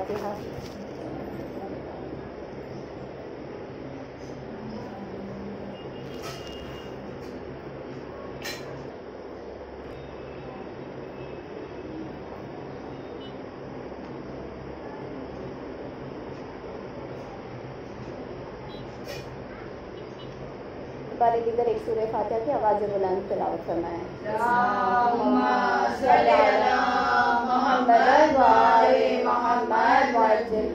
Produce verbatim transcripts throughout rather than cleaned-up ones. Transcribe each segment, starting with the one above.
फातिहा। बारी दीगर एक सूरह फातिहा की आवाज़ बुलंद तिलावत फरमाएं। अल्लाहुम्मा सल्ली अला मुहम्मद व आले मुहम्मद वअज्जिल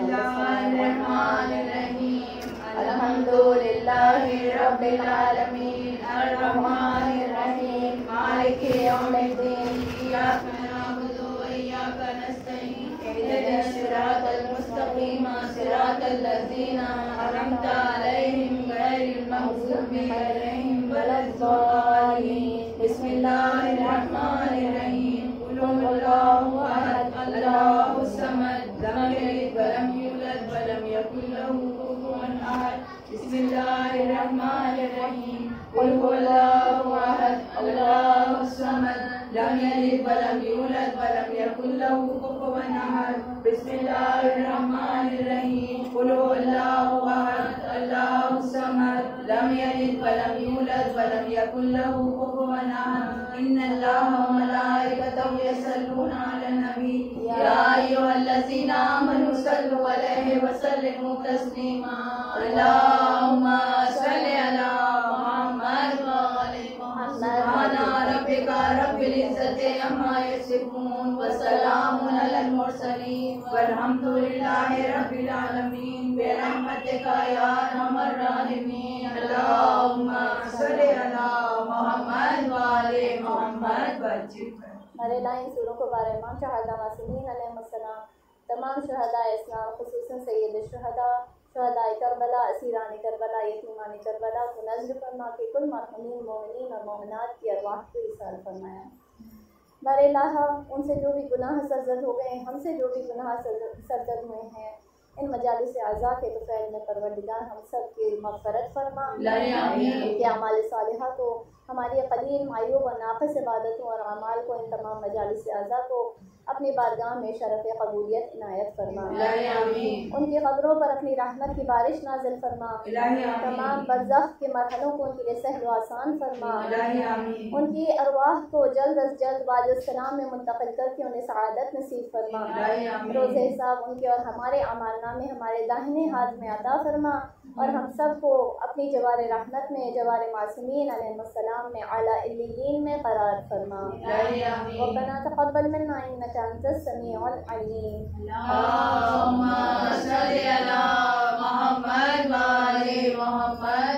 बिस्मिल्लाहिर्रहमानिर्रहीम अल्हम्दुलिल्लाहि रब्बिल आलमीन अर्रहमानिर रहीम मालिकि यौमिद्दीन इय्याका नअबुदु व इय्याका नस्तईन इहदिनास सिरातल मुस्तकीम सिरातल लज़ीना अनअमता अलैहिम गैरिल मग़ज़ूबि अलैहिम वलद्दाल्लीन बिस्मिल्लाहिर्रहमानिर्रहीम क़ुल हुवल्लाहु अहद अल्लाहुस समद लम यलिद व लम यूलद व लम यकुल लहू कुफुवन अहद बिस्मिल्लाहिर्रहमानिर्रहीम क़ुल हुवल्लाहु अहद अल्लाहुस समद लम यलिद व लम यूलद व लम यकुल लहू कुफुवन अहद बिस्मिल्लाहिर्रहमानिर्रहीम क़ुल हुवल्लाहु अहद अल्लाहुस समद लम यलिद व लम यूलद व लम यकुल लहू कुफुवन अहद इन्नल्लाहा व मलाइकतहु यसल्लूना अलन नबी या अय्युहल्लज़ीना आमनू सल्लु अलैहि व सल्लिमू तस्लीमा अल्लाहुम्मा सल्लि अला मुहम्मद व आले मुहम्मद सुब्हाना रब्बिका रब्बिल इज्जति अम्मा यसिफून व सलामुन अलल मुरसलीन वल्हम्दुलिल्लाहि रब्बिल आलमीन बिरहमतिका या अरहमर राहिमीन अल्लाहुम्मा सल्लि अला मुहम्मद व आले मुहम्मद वअज्जिल। हमारे लाइन सूरों को बारे में शहादा मासूमीन अलैहिस्सलाम, तमाम शहदा इस्लाम खुसूसन सैयद शुहदा शहदा करबला असीरान करबला यतीमान करबला को नज़र फरमा के कुल मरहूमीन मोमिनीन और मोमिनात की अरवाह को इरसाल फरमाया। हमारे अल्लाह उनसे जो भी गुनाह सरज़द हो गए, हमसे जो भी गुनाह सरज़द हुए हैं, इन मजालिस आज़ा के तुफ़ैल में परवरदिगार हम सब की मग़फ़रत फरमा। इनके अमाल सालिहा को, हमारी कलील मायूब और नाक़िस इबादतों और अमाल को, इन तमाम मजालिस आज़ा को अपनी बारगाह में शरफ़ कबूलियत इनायत फरमा। उनकी क़ब्रों पर अपनी रहमत की बारिश नाज़िल फरमा। तमाम बरज़ख़ के मरहलों को उनके लिए सहल आसान फरमा। उनकी अरवाह को जल्द अज जल्द वाजस्सलाम में मुंतक़िल करके उन्हें सआदत नसीब फरमा। रोज़े हिसाब उनके और हमारे अमाल नामे हमारे दाहिने हाथ में अता फरमा और हम सब को अपनी जवार रहमत में, जवार मासूमीन अलैहिस्सलाम में, आला इल्लियीन में क़रार फरमा। रब्बना तक़ब्बल मिन्ना इन्नका अंतस समीउल अलीम। अल्लाहुम्मा सल्लि अला मुहम्मद व आले मुहम्मद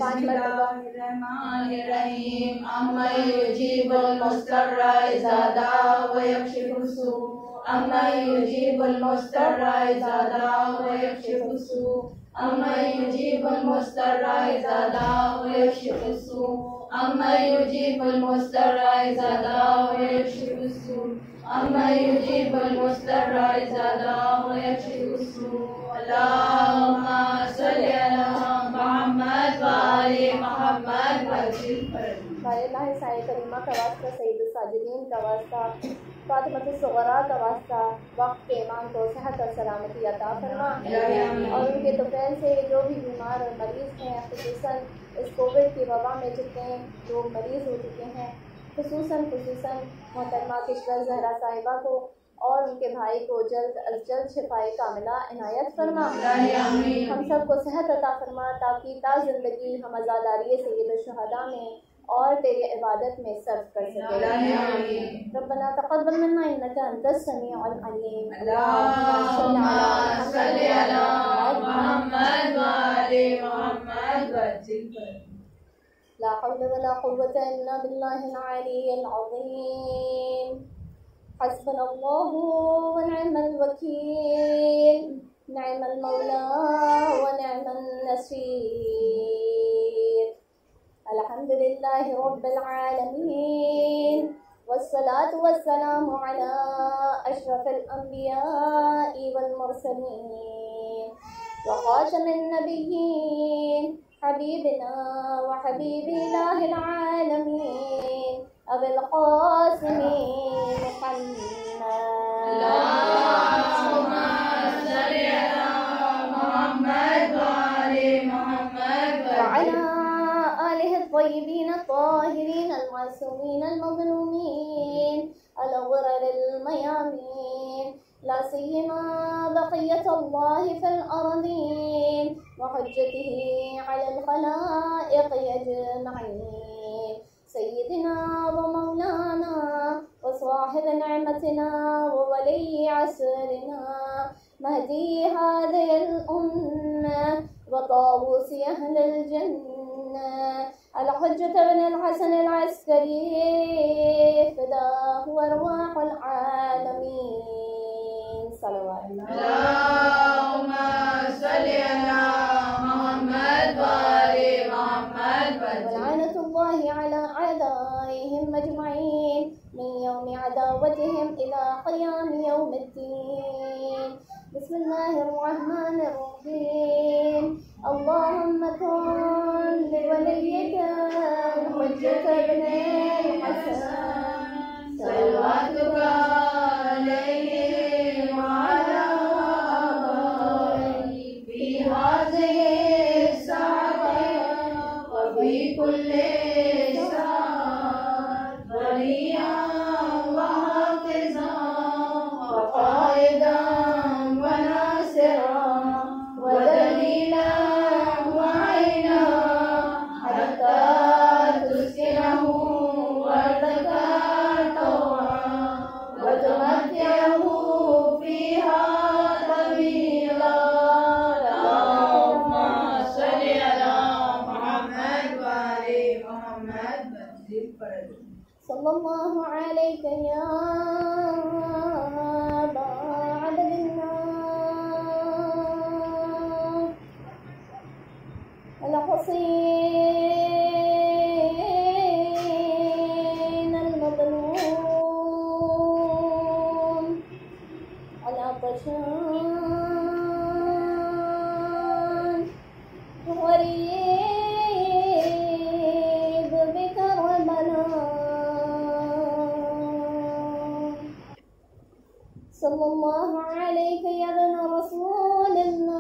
बिस्मिल्लाहिर्रहमानिर्रहीम अम्मा युजीबुल मुस्तर्रा इज़ा दआ व यक्शिफु सू अम्मा युजीबुल मुस्तर्रा इज़ा दआ व यक्शिफु सू अम्मा युजीबुल मुस्तर्रा इज़ा दआ व यक्शिफु सू अम्मा युजीबुल मुस्तर्रा इज़ा दआ व यक्शिफु सू अम्मा युजीबुल मुस्तर्रा इज़ा दआ व यक्शिफु सू। अल्लाहुम्मा सल्लि अला मुहम्मद व आले मुहम्मद वअज्जिल हमारे अल्लाह साए करीमा का वास्ता, सईद साजिदीन का वास्ता, फातिमा सुग़रा का वास्ता, वक्त के ईमान को सेहत और सलामती अता फरमा और उनके तुफ़ैल से जो भी बीमार और मरीज़ हैं, खुसूसन इस कोविड की वबा में जितने लोग मरीज़ हो चुके हैं, खुसूसन खुसूसन मोहतरमा किशवर ज़हरा साहिबा को और उनके भाई को जल्द अज जल्द शिफाए कामिला इनायत फरमा। हम सब को सेहत अता फरमा ताकि ता ज़िंदगी हम आज़ादारी सैयद शुहदा में और तेरी इबादत में सर्व कर सके। रब्बना तक़ब्बल मिन्ना इन्नका अंतस समीउल अलीम। अल्लाहुम्मा सल्लि अला मुहम्मद व आले मुहम्मद वअज्जिल। ला हौला वला कुव्वता इल्ला बिल्लाहिल अलिय्यिल अज़ीम। हस्बुनल्लाहु व निअमल वकील, निअमल मौला व निअमन नसीर। अल्हम्दुलिल्लाहि रब्बिल आलमीन वस्सलातु वस्सलामु अला अशरफिल अंबिया'i वल मुरसलीन व ख़ातमिन नबिय्यीन हबीबिना व हबीबि इलाहिल आलमीन अबुल क़ासिम मुहम्मद। المعصومين المظلومين الغرر الميامين لا سيما بقية الله في الأرضين وحجته على الخلائق أجمعين سيدنا ومولانا وصاحب نعمتنا وولي عصرنا مهدي هذه الأمة وطاووس أهل الجنة الحجة بن الحسن العسكري فداه أرواح العالمين صلوات اللهم صل على محمد وآل محمد ولعنة الله على أعدائهم أجمعين من يوم عداوتهم إلى قيام يوم الدين. بسم الله الرحمن الرحيم. اللهم كن لوليك الحجة بن الحسن صلواتك عليه وعلى آبائه في هذه الساعة وفي كل ساعة وليا وحافظا وقائدا وناصرا ودليلا وعينا حتى تسكنه وردك طوعا وتمتعه فيها طويلا. اللهم صل على محمد وآل محمد. صلى الله عليك يا أبا عبد الله الحسين المظلوم العطشان غريب بكربلاء صلى الله عليك يا ابن رسول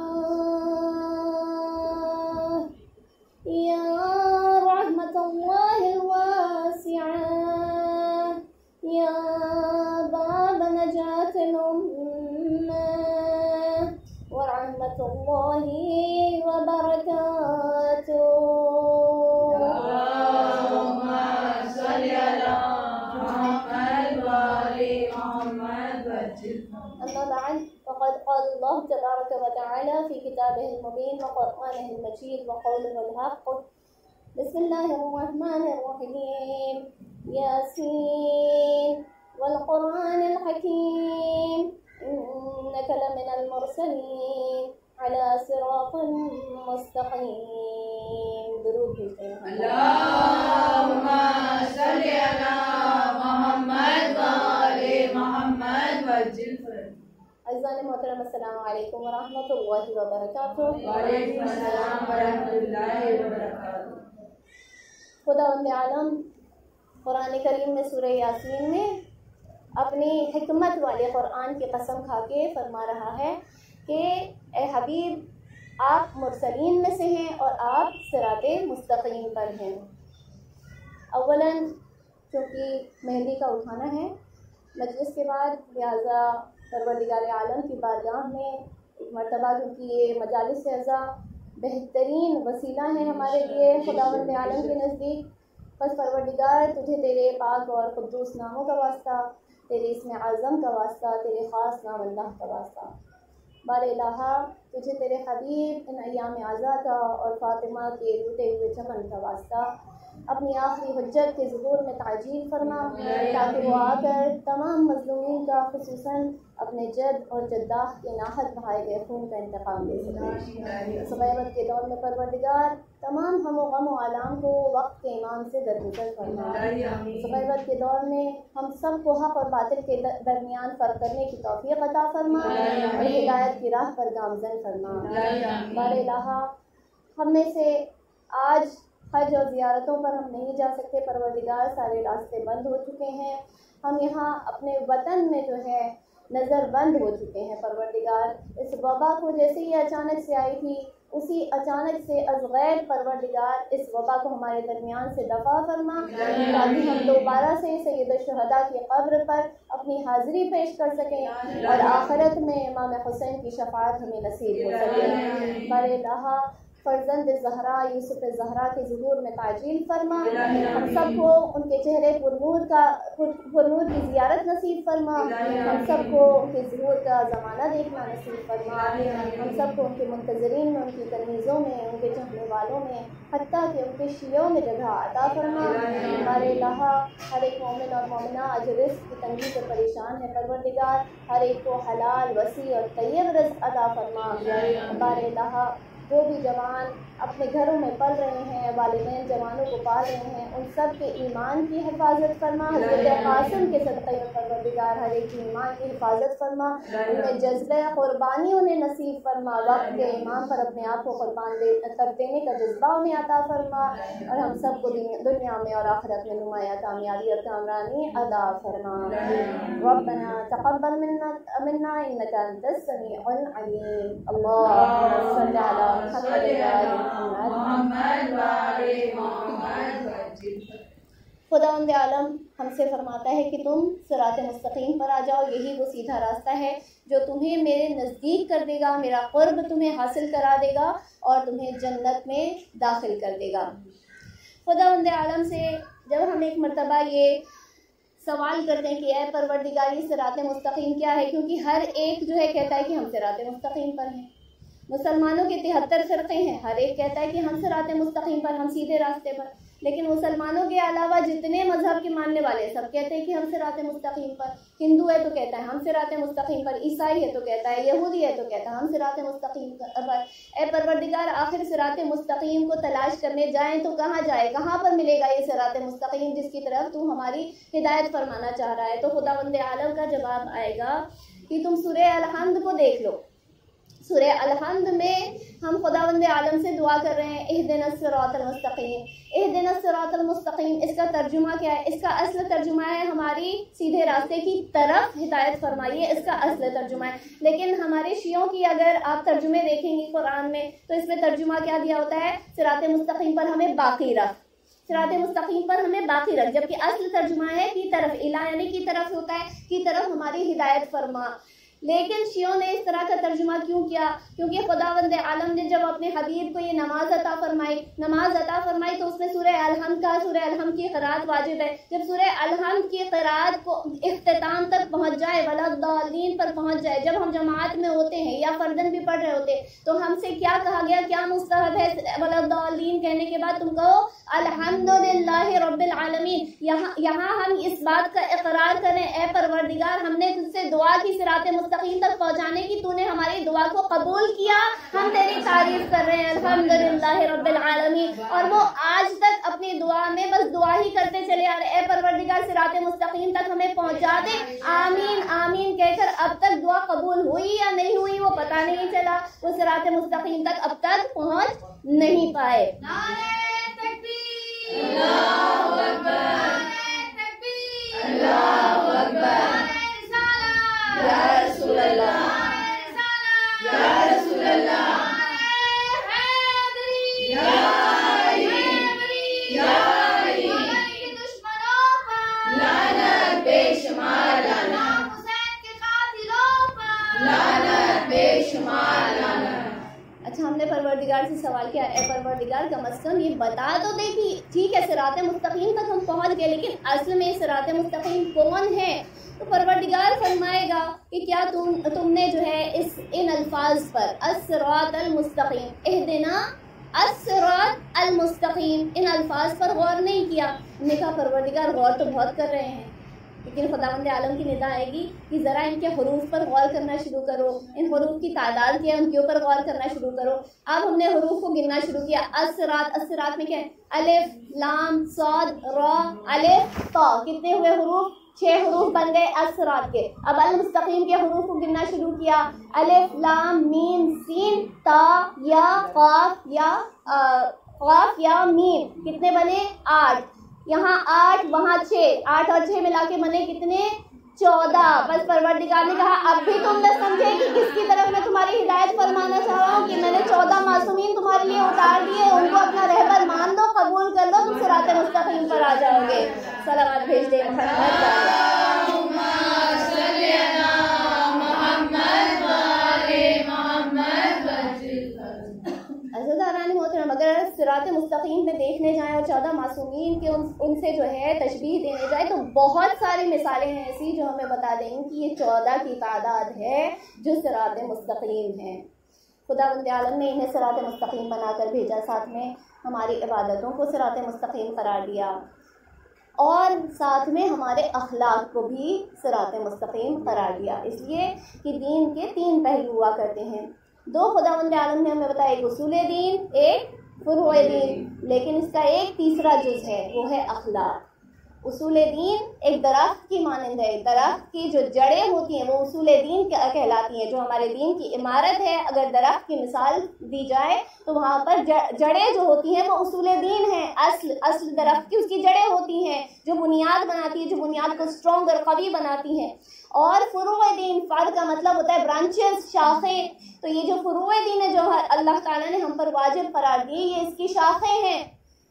الله يا رحمة الله الواسعة يا باب نجاة الأمة ورحمة الله وبركاته. اللهم صل على محمد وآل محمد. أما بعد فقد قال الله تبارك وتعالى في كتابه المبين وقرآنه المجيد وقوله الحق. بسم الله الرحمن الرحيم. ياسين والقرآن الحكيم إنك لمن المرسلين على صراط مستقيم. درود اللهم صل على محمد وآل محمد وجل अज़ीज़ान मोहतरम अस्सलाम वालेकुम व रहमतुल्लाहि व बरकातुहू। वालेकुम अस्सलाम व रहमतुल्लाहि व बरकातुहू। खुदावंद आलम कुरान करीम में सूरह यासीन में अपनी हिकमत वाले कुरान की कसम खा के फरमा रहा है कि ए हबीब आप मुरसलीन में से हैं और आप सिराते मुस्तकीम पर हैं। अव्वलन क्योंकि मेहंदी का उठाना है मजलिस के बाद, लिहाजा परवरदिगार आलम की बारगाह में एक मरतबा क्योंकि ये मजालिस अज़ा बेहतरीन वसीला है हमारे लिए खुदावंद आलम के नज़दीक, बस परवरदिगार तुझे तेरे पाक और क़ुद्दूस नामों का वास्ता, तेरे इसमें आज़म का वास्ता, तेरे ख़ास नाम अल्लाह का वास्ता, बार इलाहा तुझे तेरे हबीब इन अय्याम आज़ा का और फ़ातिमा के टूटे हुए चमन का वास्ता अपनी आखिरी हुज्जत के ज़ुहूर में ताजील फरमा ताकि वो आकर तमाम मज़लूमीन का खुसूसन अपने जद और जद्दाह के नाहक बहाए गए खून का इंतकाम ले सके। सुबैबत के दौर में परवरदिगार तमाम हम गम व आलाम को वक्त के इमाम से दरगुजर फरमा। सुबैबत के दौर में हम सब को हक़ और बातिल के दरमियान फ़र्क करने की तौफ़ीक़ अता फरमा और हिदायत की राह पर गामज़न फरमा। बार इलाहा हम में से आज हज और ज़ियारतों पर हम नहीं जा सकते परवरदिगार, सारे रास्ते बंद हो चुके हैं। हम यहाँ अपने वतन में जो है नज़रबंद हो चुके हैं। परवरदिगार इस वबा को जैसे ही अचानक से आई थी, उसी अचानक से अज़गैर परवरदिगार इस वबा को हमारे दरमियान से दफ़ा फरमा, ताकि हम दोबारा से सैयद शुहदा की कब्र पर अपनी हाज़िरी पेश कर सकें और आखिरत में इमाम हुसैन की शफ़ाअत हमें नसीब हो सके। बरे लहा फर्जंद ज़हरा यूसुफ ज़हरा के ज़ुहूर में ताजील फरमा, हम सबको उनके चेहरे पुरनूर का पुरनूर की ज़ियारत नसीब फरमा, हम सबको उनके ज़ुहूर का ज़माना देखना नसीब फरमा, हम सबको उनके मुंतज़रीन में, उनकी तमीज़ों में, उनके चाहने वालों में, हत्ता कि उनके शियों में जगह अता फरमा। हमारे लहा हर एक मोमिन और मोमिना आज रिज़्क़ की तंगी से परेशान है, परवरदिगार हर एक को हलाल वसी और तैयब रिज़्क़ अता फरमा। हमारे लहा जो भी जवान अपने घरों में पल रहे हैं, वालिदैन जवानों को पाल रहे हैं, उन सब के ईमान की हिफाजत फरमा। हज़रत कासिम के सदक़े में परवरदिगार हर एक की ईमान की हिफाजत फरमा, उन्हें जज्बे क़ुरबानी उन्हें नसीब फरमा, वक्त के इमाम पर अपने आप को क़ुरबान दे कर देने का जज्बा उन्हें अता फरमा, और हम सब को दुनिया में और आखिरत में नुमाया कामयाबी और कामरानी अता फरमा। रब्बना तक़ब्बल मिन्ना मिन्ना इन्नका अंतस समीउल अलीम। अल्लाहुम्मा सल्लि अला खुदावंद आलम हमसे फरमाता है कि तुम सिरात मुस्तकीम पर आ जाओ, यही वो सीधा रास्ता है जो तुम्हें मेरे नज़दीक कर देगा, मेरा क़ुर्ब तुम्हें हासिल करा देगा और तुम्हें जन्नत में दाखिल कर देगा। खुदावंद आलम से जब हम एक मरतबा ये सवाल करते हैं कि ऐ परवरदिगार ये सिरात मुस्तकीम क्या है, क्योंकि हर एक जो है कहता है कि हम सिरात मुस्तकीम पर हैं। मुसलमानों के तिहत्तर फ़िरक़े हैं, हर एक कहता है कि हम सिरात मुस्तकीम पर, हम सीधे रास्ते पर। लेकिन मुसलमानों के अलावा जितने मज़हब के मानने वाले सब कहते हैं कि हम सिरात मुस्तकीम पर। हिंदू है तो कहता है हम सिरात मुस्तकीम पर, ईसाई है तो कहता है, यहूदी है तो कहता है हम सिरात मुस्तकीम पर। ए परवरदिगार आखिर सिरात मुस्तकीम को तलाश करने जाएं तो कहाँ जाए, कहाँ पर मिलेगा ये सिरात मुस्तकीम जिसकी तरफ तू हमारी हिदायत फरमाना चाह रहा है। तो खुदावंद आलम का जवाब आएगा कि तुम सूरह अल-हम्द को देख लो। सूरह अल-हम्द में हम खुदावंद आलम से दुआ कर रहे हैं, इहदिनस सिरातल मुस्तकीम, इहदिनस सिरातल मुस्तकीम। इसका तर्जुमा क्या है? इसका असल तर्जुमा है हमारी सीधे रास्ते की तरफ हिदायत फरमाइए, इसका असल तर्जुमा है। लेकिन हमारे शियों की अगर आप तर्जुमे देखेंगे कुरान में तो इसमें तर्जुमा क्या दिया होता है? सिरात मुस्तकीम पर हमें बाकी रख, सिरात मुस्तकीम पर हमें बाकी रख, जबकि असल तर्जुमा है की तरफ, इला यानी की तरफ होता है, की तरफ हमारी हिदायत फरमा। लेकिन शियों ने इस तरह का तर्जुमा क्यों किया? क्योंकि खुदावंद आलम ने जब अपने हबीब को ये नमाज अता फरमाई नमाज अता फरमाई तो उसमें सूरह अल-हम्द का सूरह अल-हम्द की क़िराअत वाजिब है। जब सूरह अल-हम्द की क़िराअत को इख्तिताम तक पहुंच जाए, वलद्दालीन पर पहुंच जाए, जब हम जमात में होते हैं या फर्दन भी पढ़ रहे होते तो हमसे क्या कहा गया, क्या मुस्तहब है? वलद्दालीन कहने के बाद तुम कहो अल्हम्दुलिल्लाहि रब्बिल आलमीन। यहाँ यहाँ हम इस बात का इकरार करें, ए परवरदिगार हमने तुझसे दुआ की सिरात मुस्तकीम तक पहुँचाने की, तूने हमारी दुआ को कबूल किया, हम तेरी तारीफ कर रहे हैं अल्हम्दुलिल्लाहि रब्बिल आलमीन। और वो आज तक अपनी दुआ में बस दुआ ही करते चले आ रहे, ए परवरदिगार सिरात मुस्तकीम तक हमें पहुँचा दे, आमीन आमीन कहकर अब तक दुआ कबूल हुई या नहीं हुई वो पता नहीं चला, वो सिरात मुस्तकीम तक अब तक पहुँच नहीं पाए। अल्लाहु अकबर, अल्लाहु अकबर, या रसूल अल्लाह, या रसूल अल्लाह, या या दुश्मनों पर लानत बेशुमार लानत, हुसैन के कातिलों पर लानत बेशुमार लानत। अच्छा, हमने परवरदिगार से सवाल किया, ए परवरदिगार कम अज़ कम ये बता तो दे कि ठीक है सिरात मुस्तकीम तक हम पहुंच गए, लेकिन असल में सिरात मुस्तकीम कौन है? तो परवरदिगार फरमाएगा कि क्या तुम तुमने जो है इस इन अल्फाज पर अस्सिरात अल मुस्तकीम, इहदिना अस्सिरात अल मुस्तकीम, इन अल्फाज पर गौर नहीं किया। हमने कहा परवरदिगार गौर तो बहुत कर रहे हैं, लेकिन खुदावंद आलम की निदा आएगी कि ज़रा इनके हरूफ पर गौर करना शुरू करो, इन हरूफ की तादाद क्या है उनके ऊपर गौर करना शुरू करो। अब हमने हरूफ को गिनना शुरू किया, अस्सिरात, अस्सिरात में क्या है? अलिफ लाम सौद रा अलिफ ता, कितने हुए हरूफ? छह हरूफ बन गए अस्सिरात के। अब अल मुस्तकीम के हरूफ को गिनना शुरू किया, अलिफ लाम मीम सीन ता या क़ाफ या क़ाफ या मीम, कितने बने? आठ। यहाँ आठ वहाँ छः, आठ और छः मिला के बने कितने? चौदह। बस परवरदिगार ने कहा अब भी तुम न समझे कि किसकी तरफ मैं तुम्हारी हिदायत फरमाना चाह रहा हूँ कि मैंने चौदह मासूमीन तुम्हारे लिए उतार दिए, उनको अपना रहबर मान लो, कबूल कर लो, तुम सिरात मुस्तकीम पर आ जाओगे। सलावत भेज दे अगर सिरात मुस्तकीम में देखने जाएं और चौदह मासूमीन के उन, उनसे जो है तशबीह देने जाए तो बहुत सारी मिसालें हैं ऐसी जो हमें बता देंगी कि ये चौदह की तादाद है जो सिरात मुस्तकीम है। खुदावंद आलम ने इन्हें सिरात मुस्तकीम बनाकर भेजा, साथ में हमारी इबादतों को सिरात मुस्तकीम करार दिया और साथ में हमारे अखलाक को भी सिरात मुस्तकीम करार दिया। इसलिए कि दीन के तीन पहलू हुआ करते हैं। दो खुदावंद आलम ने हमें बताया, एक उसूल दीन, एक फुरूए दीन, लेकिन इसका एक तीसरा जुज़ है वो है अखलाक। उसूल दीन एक दरख्त की मानंद है, दरख्त की जो जड़ें होती हैं वो उसूल दीन कहलाती हैं। जो हमारे दीन की इमारत है, अगर दरख्त की मिसाल दी जाए तो वहाँ पर जड़ें जो होती हैं वो उसूल दीन हैं। असल असल दरख्त की उसकी जड़ें होती हैं जो बुनियाद बनाती है, जो बुनियाद को स्ट्रॉन्ग और कवी बनाती हैं। और फुरूए दीन, फर्द का मतलब होता है ब्रांचेस, शाखें। तो ये जो फुरूए दीन है जो अल्लाह ताला ने हम पर वाजिब करार दी, ये इसकी शाखें हैं।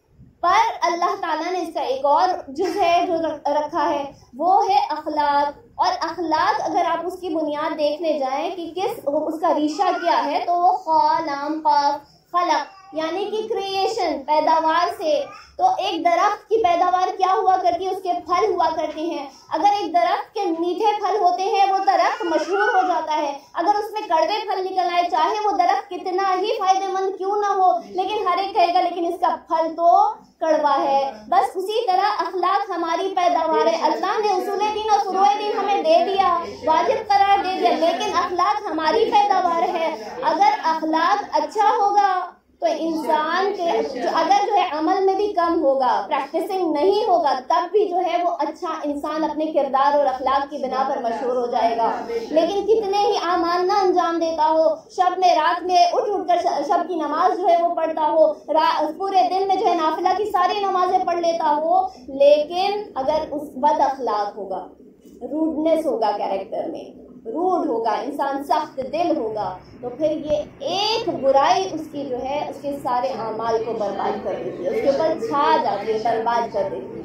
पर अल्लाह ताला ने इसका एक और जुज़ है जो रखा है वो है अखलाक। और अखलाक अगर आप उसकी बुनियाद देखने जाएं कि किस उसका रीशा क्या है तो वो ख़ा लाम क़ाफ़ खलक यानी कि क्रिएशन, पैदावार से। तो एक दरख्त की पैदावार क्या हुआ करती है, उसके फल हुआ करते हैं। अगर एक दरख्त के मीठे फल होते हैं वो दरख्त मशहूर हो जाता है। अगर उसमें कड़वे फल निकल आए, चाहे वो दरख्त कितना ही फायदेमंद क्यों ना हो, लेकिन हर एक कहेगा लेकिन इसका फल तो कड़वा है। बस उसी तरह अखलाक हमारी पैदावार है। अल्लाह ने उसूल दीन और फुरूए दीन हमें दे दिया, वाजिब करार दे दिया, लेकिन अखलाक हमारी पैदावार है। अगर अखलाक अच्छा होगा तो इंसान के अगर जो है अमल में भी कम होगा, प्रैक्टिसिंग नहीं होगा, तब भी जो है वो अच्छा इंसान अपने किरदार और अखलाक की बिना पर मशहूर हो जाएगा। लेकिन कितने ही आमाल ना अंजाम देता हो, शब में रात में उठ उठ कर शब की नमाज जो है वो पढ़ता हो, पूरे दिन में जो है नाफिला की सारी नमाजें पढ़ लेता हो, लेकिन अगर उस बद अखलाक होगा, रूडनेस होगा, कैरेक्टर में रूड होगा, इंसान सख्त दिल होगा, तो फिर ये एक बुराई उसकी जो है उसके सारे आमाल को बर्बाद कर देती है, उसके ऊपर छा जाती है, बर्बाद कर देती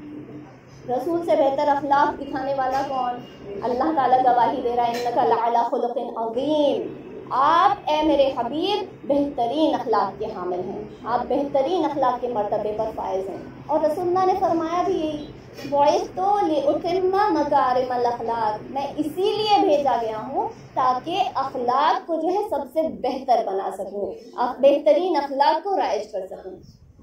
है। रसूल से बेहतर अखलाक दिखाने वाला कौन? अल्लाह ताला गवाही दे रहा है, इन्नका लअला खुलुक़िन अज़ीम। आप ए मेरे हबीब बेहतरीन अखलाक के हामिल हैं, आप बेहतरीन अखलाक के मर्तबे पर फायज हैं। और रसूलुल्लाह ने फरमाया भी यही, वॉइस तो लिउतिम्मा मकारिमल अखलाक, मैं इसीलिए भेजा गया हूँ ताकि अखलाक को जो है सबसे बेहतर बना सकूँ, आप बेहतरीन अखलाक को राइज कर सकूँ।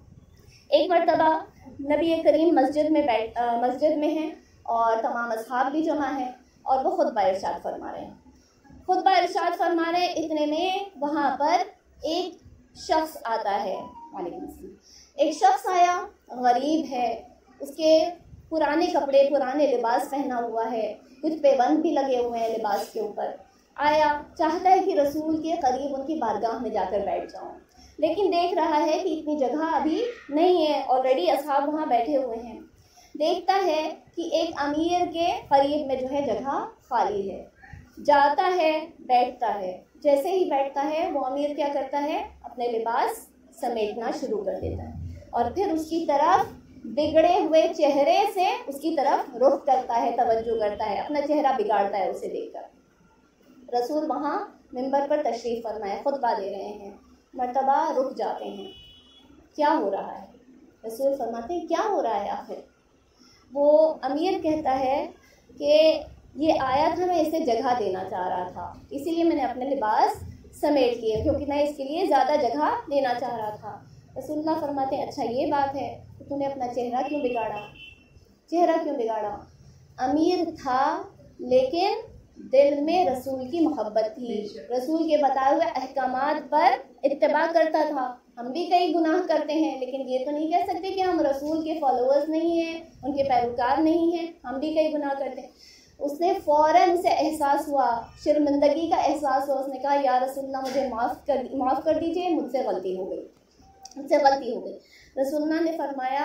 एक मरतबा नबी करीम मस्जिद में बैठ मस्जिद में हैं और तमाम अस्हाब भी जमा हैं और वो खुतबा इरशाद फरमा रहे हैं। खुतबा इरशाद फरमा रहे इतने में वहाँ पर एक शख्स आता है, वालेकुम अस्सलाम। एक शख्स आया, गरीब है, उसके पुराने कपड़े, पुराने लिबास पहना हुआ है, कुछ पैबंद भी लगे हुए हैं लिबास के ऊपर। आया, चाहता है कि रसूल के करीब उनकी बारगाह में जाकर बैठ जाऊं, लेकिन देख रहा है कि इतनी जगह अभी नहीं है, ऑलरेडी असहाब वहाँ बैठे हुए हैं। देखता है कि एक अमीर के करीब में जो है जगह खाली है, जाता है, बैठता है। जैसे ही बैठता है वो अमीर क्या करता है, अपने लिबास समेटना शुरू कर देता है और फिर उसकी तरफ बिगड़े हुए चेहरे से उसकी तरफ रुख करता है, तवज्जो करता है, अपना चेहरा बिगाड़ता है उसे देखकर। रसूल वहाँ मिंबर पर तशरीफ़ फरमाए, खुतबा दे रहे हैं, मर्तबा रुक जाते हैं, क्या हो रहा है? रसूल फरमाते हैं क्या हो रहा है आखिर? वो अमीर कहता है कि ये आया था, मैं इसे जगह देना चाह रहा था, इसीलिए मैंने अपने लिबास समेट लिए क्योंकि मैं इसके लिए ज़्यादा जगह देना चाह रहा था। रसूलुल्लाह फरमाते हैं अच्छा ये बात है, तो तूने अपना चेहरा क्यों बिगाड़ा? चेहरा क्यों बिगाड़ा? अमीर था लेकिन दिल में रसूल की मोहब्बत थी, रसूल के बताए हुए अहकामात पर इत्तिबा करता था। हम भी कई गुनाह करते हैं, लेकिन ये तो नहीं कह सकते कि हम रसूल के फॉलोअर्स नहीं हैं, उनके पैरोकार नहीं हैं, हम भी कई गुनाह करते हैं। उसने फ़ौरन से एहसास हुआ, शर्मिंदगी का एहसास हुआ। उसने कहा या रसूलल्लाह मुझे माफ़ कर माफ़ कर दीजिए, मुझसे गलती हो गई, मुझसे गलती हो गई। रसूलल्लाह ने फरमाया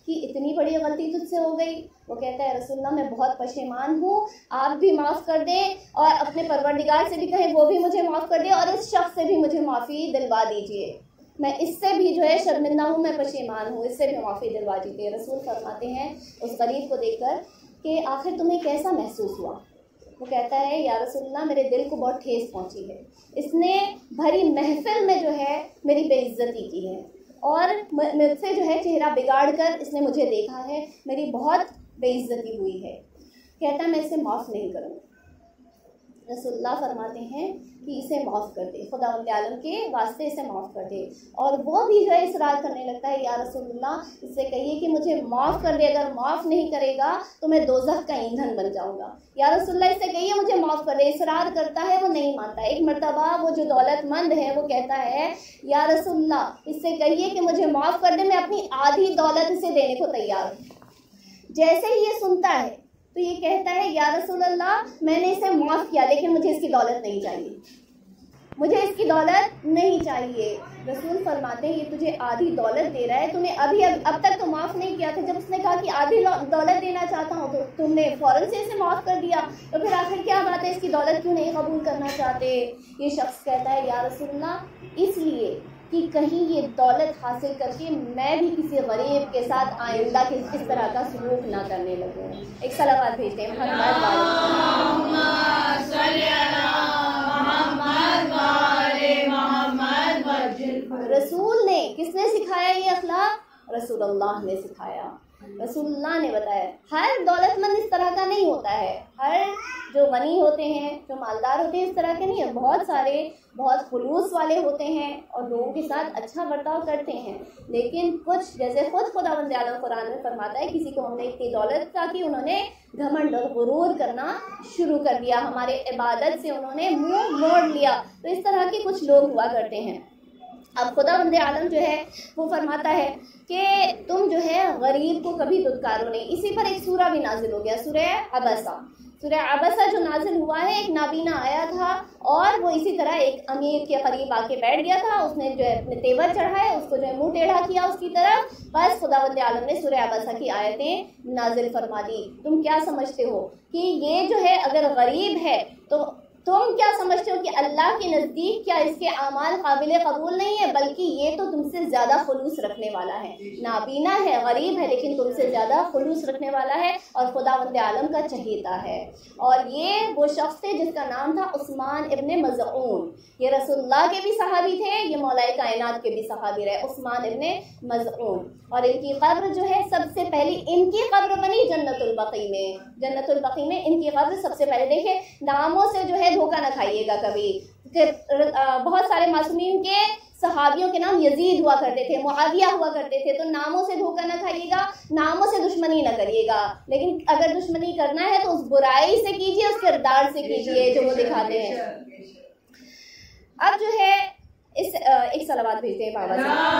कि इतनी बड़ी गलती तुझसे हो गई? वो कहता है रसूलल्लाह मैं बहुत पशेमान हूँ, आप भी माफ़ कर दें और अपने परवरदिगार से भी कहें वो भी मुझे माफ़ कर दे और इस शख्स से भी मुझे माफ़ी दिलवा दीजिए, मैं इससे भी जो है शर्मिंदा हूँ, मैं पशेमान हूँ, इससे भी माफ़ी दिलवा दीजिए। रसूल फरमाते हैं उस गरीब को देखकर कि आखिर तुम्हें कैसा महसूस हुआ? वो कहता है या रसूलल्लाह मेरे दिल को बहुत ठेस पहुँची है, इसने भरी महफिल में जो है मेरी बेइज्जती की है और मुझसे जो है चेहरा बिगाड़ कर इसने मुझे देखा है, मेरी बहुत बेइज्जती हुई है। कहता मैं इसे माफ़ नहीं करूँगा। रसूलुल्लाह फरमाते हैं कि इसे माफ़ कर दे, खुदावंद आलम के वास्ते इसे माफ़ कर दे। और वो भी जो है इसरार करने लगता है या रसूलुल्लाह इससे कहिए कि मुझे माफ़ कर दे, अगर माफ़ नहीं करेगा तो मैं दोज़ख का ईंधन बन जाऊँगा। या रसूलुल्लाह इससे कहिए मुझे माफ़ कर दे, इसरार करता है, वो नहीं मानता। एक मर्तबा वो जो दौलतमंद है वो कहता है या रसूलुल्लाह इससे कहिए कि मुझे माफ़ कर दे, मैं अपनी आधी दौलत इसे देने को तैयार हूँ। जैसे ही ये सुनता है तो ये कहता है या रसूलल्लाह मैंने इसे माफ़ किया लेकिन मुझे इसकी दौलत नहीं चाहिए, मुझे इसकी दौलत नहीं चाहिए। रसूल फरमाते हैं ये तुझे आधी दौलत दे रहा है, तुम्हें अभी अब, अब तक तो माफ़ नहीं किया था, जब उसने कहा कि आधी दौलत देना चाहता हूँ तो तुमने फ़ौरन से इसे माफ़ कर दिया, तो फिर आखिर क्या बात है, इसकी दौलत क्यों नहीं कबूल करना चाहते? ये शख्स कहता है या रसूलल्लाह इसलिए कि कहीं ये दौलत हासिल करके मैं भी किसी गरीब के साथ आइंदा के इस तरह का सलूक ना करने लगूँ। एक सलावत भेजते हैं रसूल ने, किसने सिखाया ये अखलाक? रसूलुल्लाह ने सिखाया, रसूलुल्लाह ने बताया। हर दौलतमंद इस तरह का नहीं होता है, हर जो गनी होते हैं, जो मालदार होते हैं इस तरह के नहीं है, बहुत सारे बहुत खुलूस वाले होते हैं और लोगों के साथ अच्छा बर्ताव करते हैं। लेकिन कुछ जैसे खुद खुदावंद आलम कुरान में फरमाता है किसी को हमने इतनी दौलत था कि उन्होंने घमंड और गुरूर करना शुरू कर दिया, हमारे इबादत से उन्होंने मुंह मोड़ लिया। तो इस तरह के कुछ लोग हुआ करते हैं। अब खुदावंद आलम जो है वो फरमाता है कि तुम जो है गरीब को कभी दुत्कारो नहीं। इसी पर एक सूरा भी नाजिल हो गया, सूरह अबसा। सूरह अबसा जो नाजिल हुआ है, एक नाबीना आया था और वो इसी तरह एक अमीर के करीब आके बैठ गया था, उसने जो है अपने तेवर चढ़ाए, उसको जो है मुंह टेढ़ा किया उसकी तरफ। बस खुदावंद आलम ने सूरह अबसा की आयतें नाजिल फरमा दी। तुम क्या समझते हो कि ये जो है अगर गरीब है तो तुम क्या समझते हो कि अल्लाह के नज़दीक क्या इसके आमाल काबिल कबूल नहीं है, बल्कि ये तो तुमसे ज़्यादा खुलूस रखने वाला है। नाबीना है, गरीब है, लेकिन तुमसे ज़्यादा खुलूस रखने वाला है और खुदावंद आलम का चहेता है। और ये वो शख्स थे जिसका नाम था उस्मान इब्ने मज़ऊन। ये रसूलुल्लाह के भी सहाबी थे, ये मौलाए कायनात के भी सहाबी रहे, उस्मान इब्ने मज़ऊन। और इनकी कब्र जो है सबसे पहली, इनकी कब्र बनी जन्नतुल बकी में। जन्नतुल बकी में इनकी कब्र सबसे पहले। देखिए नामों से जो है धोखा न खाइएगा कभी। बहुत सारे मासूमीन के सहाबियों के नाम यजीद हुआ करते थे, मुआविया हुआ करते थे, तो नामों से धोखा न खाइएगा, नामों से दुश्मनी न करिएगा। लेकिन अगर दुश्मनी करना है तो उस बुराई से कीजिए, उस किरदार से कीजिए जो वो दिखाते हैं। अब जो है इस एक सलावत भेजते हैं बाबा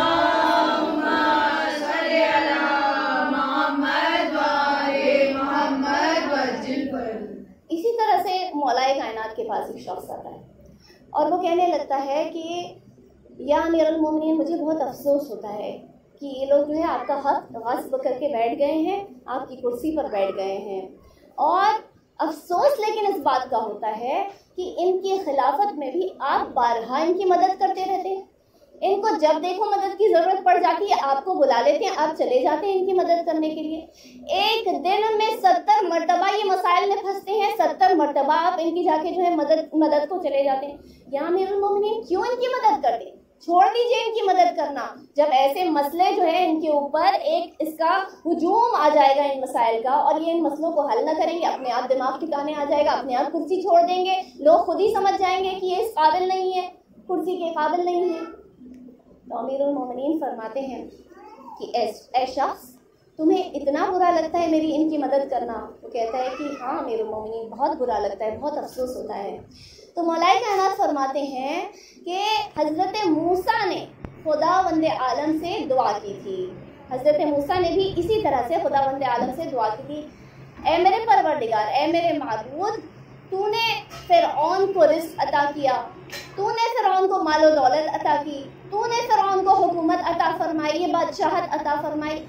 से। इसी तरह से मौलाए कायनात के पास एक शख्स आता है और वो कहने लगता है कि या अमीरुल मोमिनीन, मुझे बहुत अफसोस होता है कि ये लोग जो है आपका हक गस्ब करके बैठ गए हैं, आपकी कुर्सी पर बैठ गए हैं। और अफसोस लेकिन इस बात का होता है कि इनकी खिलाफत में भी आप बारहा इनकी मदद करते रहते हैं। इनको जब देखो मदद की ज़रूरत पड़ जाती है आपको बुला लेते हैं, आप चले जाते हैं इनकी मदद करने के लिए। एक दिन में सत्तर मरतबा ये मसाइल में फंसते हैं, सत्तर मरतबा आप इनकी जाके जो है मदद मदद को चले जाते हैं। या अमीरुल मोमिनीन क्यों इनकी मदद करते हैं, छोड़ दीजिए इनकी मदद करना। जब ऐसे मसले जो है इनके ऊपर एक इसका हुजूम आ जाएगा इन मसाइल का और ये इन मसलों को हल न करेंगे, अपने आप दिमाग ठिकाने आ जाएगा, अपने आप कुर्सी छोड़ देंगे, लोग खुद ही समझ जाएंगे कि ये इस काबिल नहीं है, कुर्सी के काबिल नहीं है। तो अमीरुल मोमिनीन फरमाते हैं कि ऐ शख्स तुम्हें इतना बुरा लगता है मेरी इनकी मदद करना? वो कहता है कि हाँ अमीरुल मोमिनीन बहुत बुरा लगता है, बहुत अफसोस होता है। तो मौलाए कायनात फरमाते हैं कि हज़रत मूसा ने खुदावंद आलम से दुआ की थी। हज़रत मूसा ने भी इसी तरह से खुदावंद आलम से दुआ की थी, ऐ मेरे परवरदिगार, ऐ मेरे माबूद, तूने फ़िरऔन को रिज़्क़ अता किया, तूने फ़िरऔन को मालो दौलत अता की, तूने फ़िरऔन को हुकूमत अता फरमाई, ये बादशाहत अता फरमाई,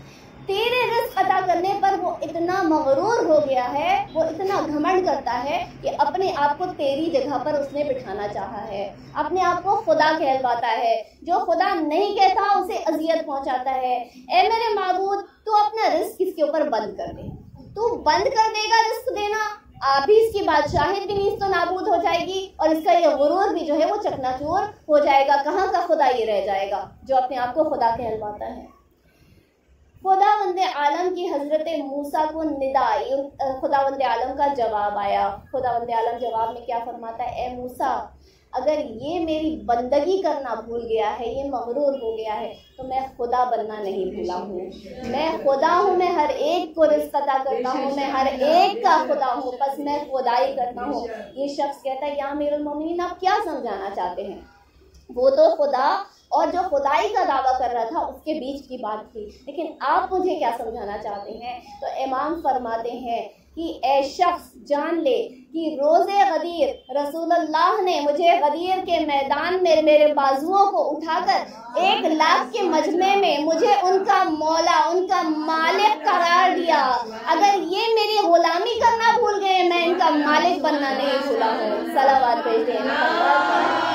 तेरे रिस्क अता करने पर वो इतना मगरूर हो गया है, वो इतना घमंड करता है कि अपने आप को तेरी जगह पर उसने बिठाना चाहा है, अपने आप को खुदा कहलवाता है। जो खुदा नहीं कहता उसे अजियत पहुंचाता है। ए मेरे माबूद, तू अपना रिस्क किसके ऊपर बंद कर दे, तू बंद कर देगा रिस्क देना, आप ही इसकी बादशाहियत भी नीज़ तो नाबूद हो जाएगी और इसका ये गुरूर भी जो है वो चकनाचूर हो जाएगा। कहाँ का खुदा ये रह जाएगा जो अपने आप को खुदा कहलवाता है। खुदावंद आलम की हज़रत मूसा को निदा आई, खुदावंद आलम का जवाब आया। खुदावंद आलम जवाब में क्या फरमाता है, ए मूसा, अगर ये मेरी बंदगी करना भूल गया है, ये मगरूर हो गया है, तो मैं खुदा बनना नहीं भूला हूँ। मैं खुदा हूँ, मैं हर एक को रिज़्क़ अता करता हूँ, मैं हर एक का खुदा हूँ, बस मैं खुदाई करता हूँ। ये शख्स कहता है, या अमीरुल मोमिनीन, आप क्या समझाना चाहते हैं? वो तो खुदा और जो खुदाई का दावा कर रहा था उसके बीच की बात थी, लेकिन आप मुझे क्या समझाना चाहते हैं? तो इमाम फरमाते हैं कि ए शख्स, जान ले कि रोज़े गदीर रसूलुल्लाह ने मुझे गदीर के मैदान में मेरे बाजुओं को उठाकर एक लाख के मजमे में मुझे उनका मौला, उनका मालिक करार दिया। अगर ये मेरी गुलामी करना भूल गए, मैं इनका मालिक बनना नहीं भूला हूँ। सलावत भेजते हैं।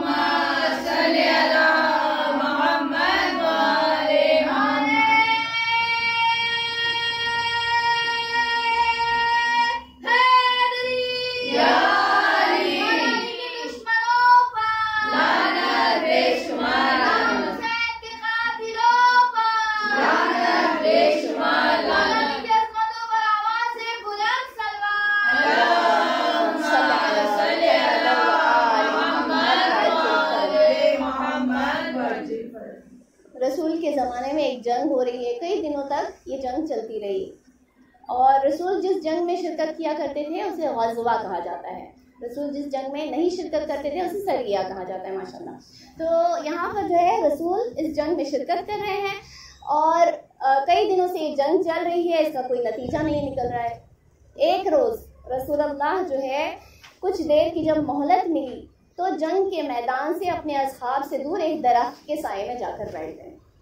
रसूल के ज़माने में एक जंग हो रही है, कई दिनों तक ये जंग चलती रही और रसूल जिस जंग में शिरकत किया करते थे उसे ग़ज़वा कहा जाता है। रसूल जिस जंग में नहीं शिरकत करते थे उसे सरिया कहा जाता है, माशाल्लाह। तो यहाँ पर जो है रसूल इस जंग में शिरकत कर रहे हैं और आ, कई दिनों से ये जंग चल रही है, इसका कोई नतीजा नहीं निकल रहा है। एक रोज़ रसूलुल्लाह जो है कुछ देर की जब मोहलत मिली तो जंग के मैदान से अपने असहाब से दूर एक दरख्त के साए में जाकर बैठ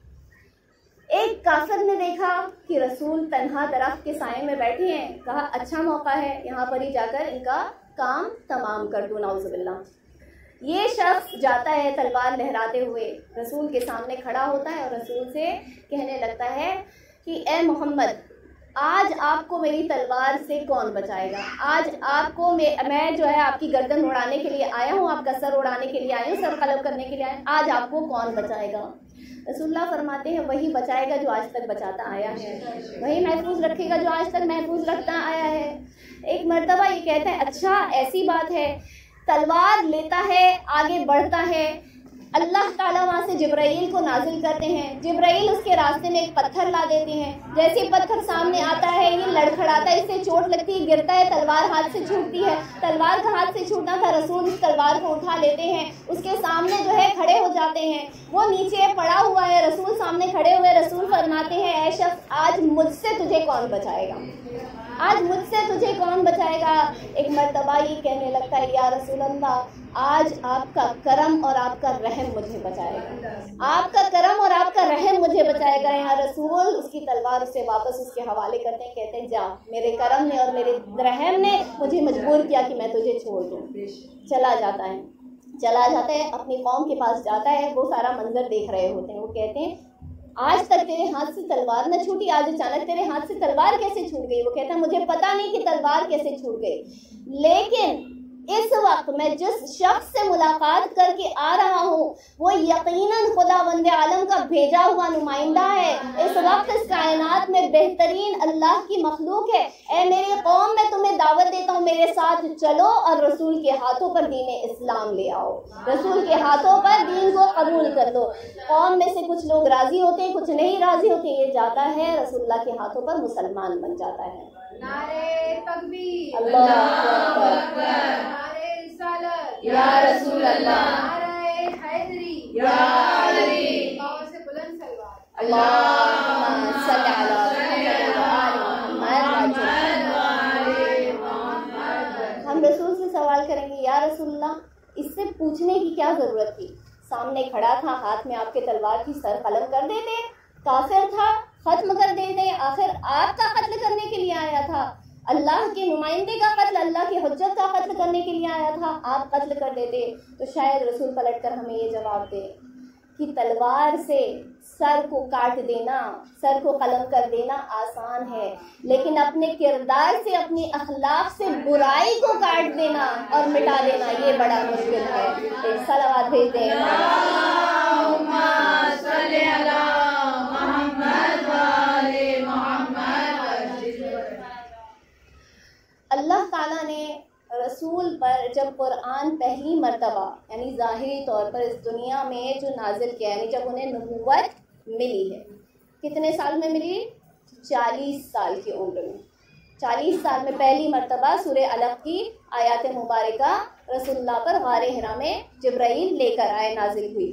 गए। एक काफिर ने देखा कि रसूल तन्हा दरख्त के साए में बैठे हैं, कहा अच्छा मौका है, यहाँ पर ही जाकर इनका काम तमाम कर दूँ, नाउज़ुबिल्लाह। ये शख्स जाता है तलवार लहराते हुए, रसूल के सामने खड़ा होता है और रसूल से कहने लगता है कि ए मोहम्मद, आज आपको मेरी तलवार से कौन बचाएगा? आज आपको मैं, मैं जो है आपकी गर्दन उड़ाने के लिए आया हूँ, आपका सर उड़ाने के लिए आया हूँ, सर कलब करने के लिए आया हूँ, आज आपको कौन बचाएगा? रसूलुल्लाह फरमाते हैं, वही बचाएगा जो आज तक बचाता आया है, वही महफूज रखेगा जो आज तक महफूज रखता आया है। एक मर्तबा ये कहता है, अच्छा ऐसी बात है। तलवार लेता है, आगे बढ़ता है, अल्लाह ताला वहाँ से जिब्राइल को नाजिल करते हैं। जिब्राइल उसके रास्ते में एक पत्थर ला देते हैं। जैसे पत्थर सामने आता है ये लड़खड़ाता है, इससे चोट लगती है, गिरता है, तलवार हाथ से छूटती है। तलवार का हाथ से छूटना था, रसूल इस तलवार को उठा लेते हैं, उसके सामने जो है खड़े हो जाते हैं। वो नीचे पड़ा हुआ है, रसूल सामने खड़े हुए। रसूल फरमाते हैं, ऐ शख्स, आज मुझसे तुझे कौन बचाएगा? आज मुझसे तुझे कौन बचाएगा? एक मर्तबा ये कहने लगता है, या रसूल अल्लाह, आज आपका करम और आपका रहम मुझे बचाएगा, आपका करम और आपका रहम मुझे बचाएगा। यहाँ रसूल उसकी तलवार उससे वापस उसके हवाले करते हैं, कहते हैं, जा, मेरे करम ने और मेरे रहम ने मुझे मजबूर किया कि मैं तुझे छोड़ दूँ। चला जाता है, चला जाता है, अपनी कौम के पास जाता है। वो सारा मंजर देख रहे होते हैं। वो कहते हैं, आज तक तेरे हाथ से तलवार न छूटी, आज अचानक तेरे हाथ से तलवार कैसे छूट गई? वो कहता है, मुझे पता नहीं कि तलवार कैसे छूट गई, लेकिन इस वक्त मैं जिस शख्स से मुलाकात करके आ रहा हूँ वो यकीनन खुदावंद आलम का भेजा हुआ नुमाइंदा है। इस वक्त इस कायनात में बेहतरीन अल्लाह की मखलूक है। ए मेरी कौम, मैं तुम्हें दावत देता हूँ, मेरे साथ चलो और रसूल के हाथों पर दीन इस्लाम ले आओ, रसूल के हाथों पर दीन को कबूल कर लो। कौम में से कुछ लोग राजी होते हैं, कुछ नहीं राजी होते। ये जाता है, रसूलुल्लाह के हाथों पर मुसलमान बन जाता है। नारे तकबीर, अल्लाह अकबर, नारे रिसालत, या रसूल अल्लाह, नारे हैदरी, या अली, पाँव से बुलंद सलवार, अल्लाहुम्मा सल्ली अला मुहम्मद। हम रसूल से सवाल करेंगे, या रसूलल्लाह, इससे पूछने की क्या जरूरत थी? सामने खड़ा था, हाथ में आपके तलवार की, सर कलम कर देते। काफिर था, खत्म कर देते। आखिर आपका कत्ल करने के लिए आया था, अल्लाह के नुमाइंदे का कत्ल, अल्लाह की हुज्जत का कत्ल करने के लिए आया था, आप कत्ल कर देते। तो शायद रसूल पलट कर हमें ये जवाब दे कि तलवार से सर को काट देना, सर को कलम कर देना आसान है, लेकिन अपने किरदार से, अपनी अखलाक से बुराई को काट देना और मिटा देना ये बड़ा मुश्किल है। एक सलावत भेजते हैं। अल्लाह ताला ने रसूल पर जब कुरान पहली मर्तबा यानी ज़ाहिरी तौर पर इस दुनिया में जो नाजिल किया, यानी जब उन्हें नबूवत मिली है, कितने साल में मिली? चालीस साल की उम्र में। चालीस साल में पहली मर्तबा सूरह अलक़ की आयात मुबारका रसूलुल्लाह पर गारे हिरा में जिब्राइल लेकर आए, नाजिल हुई।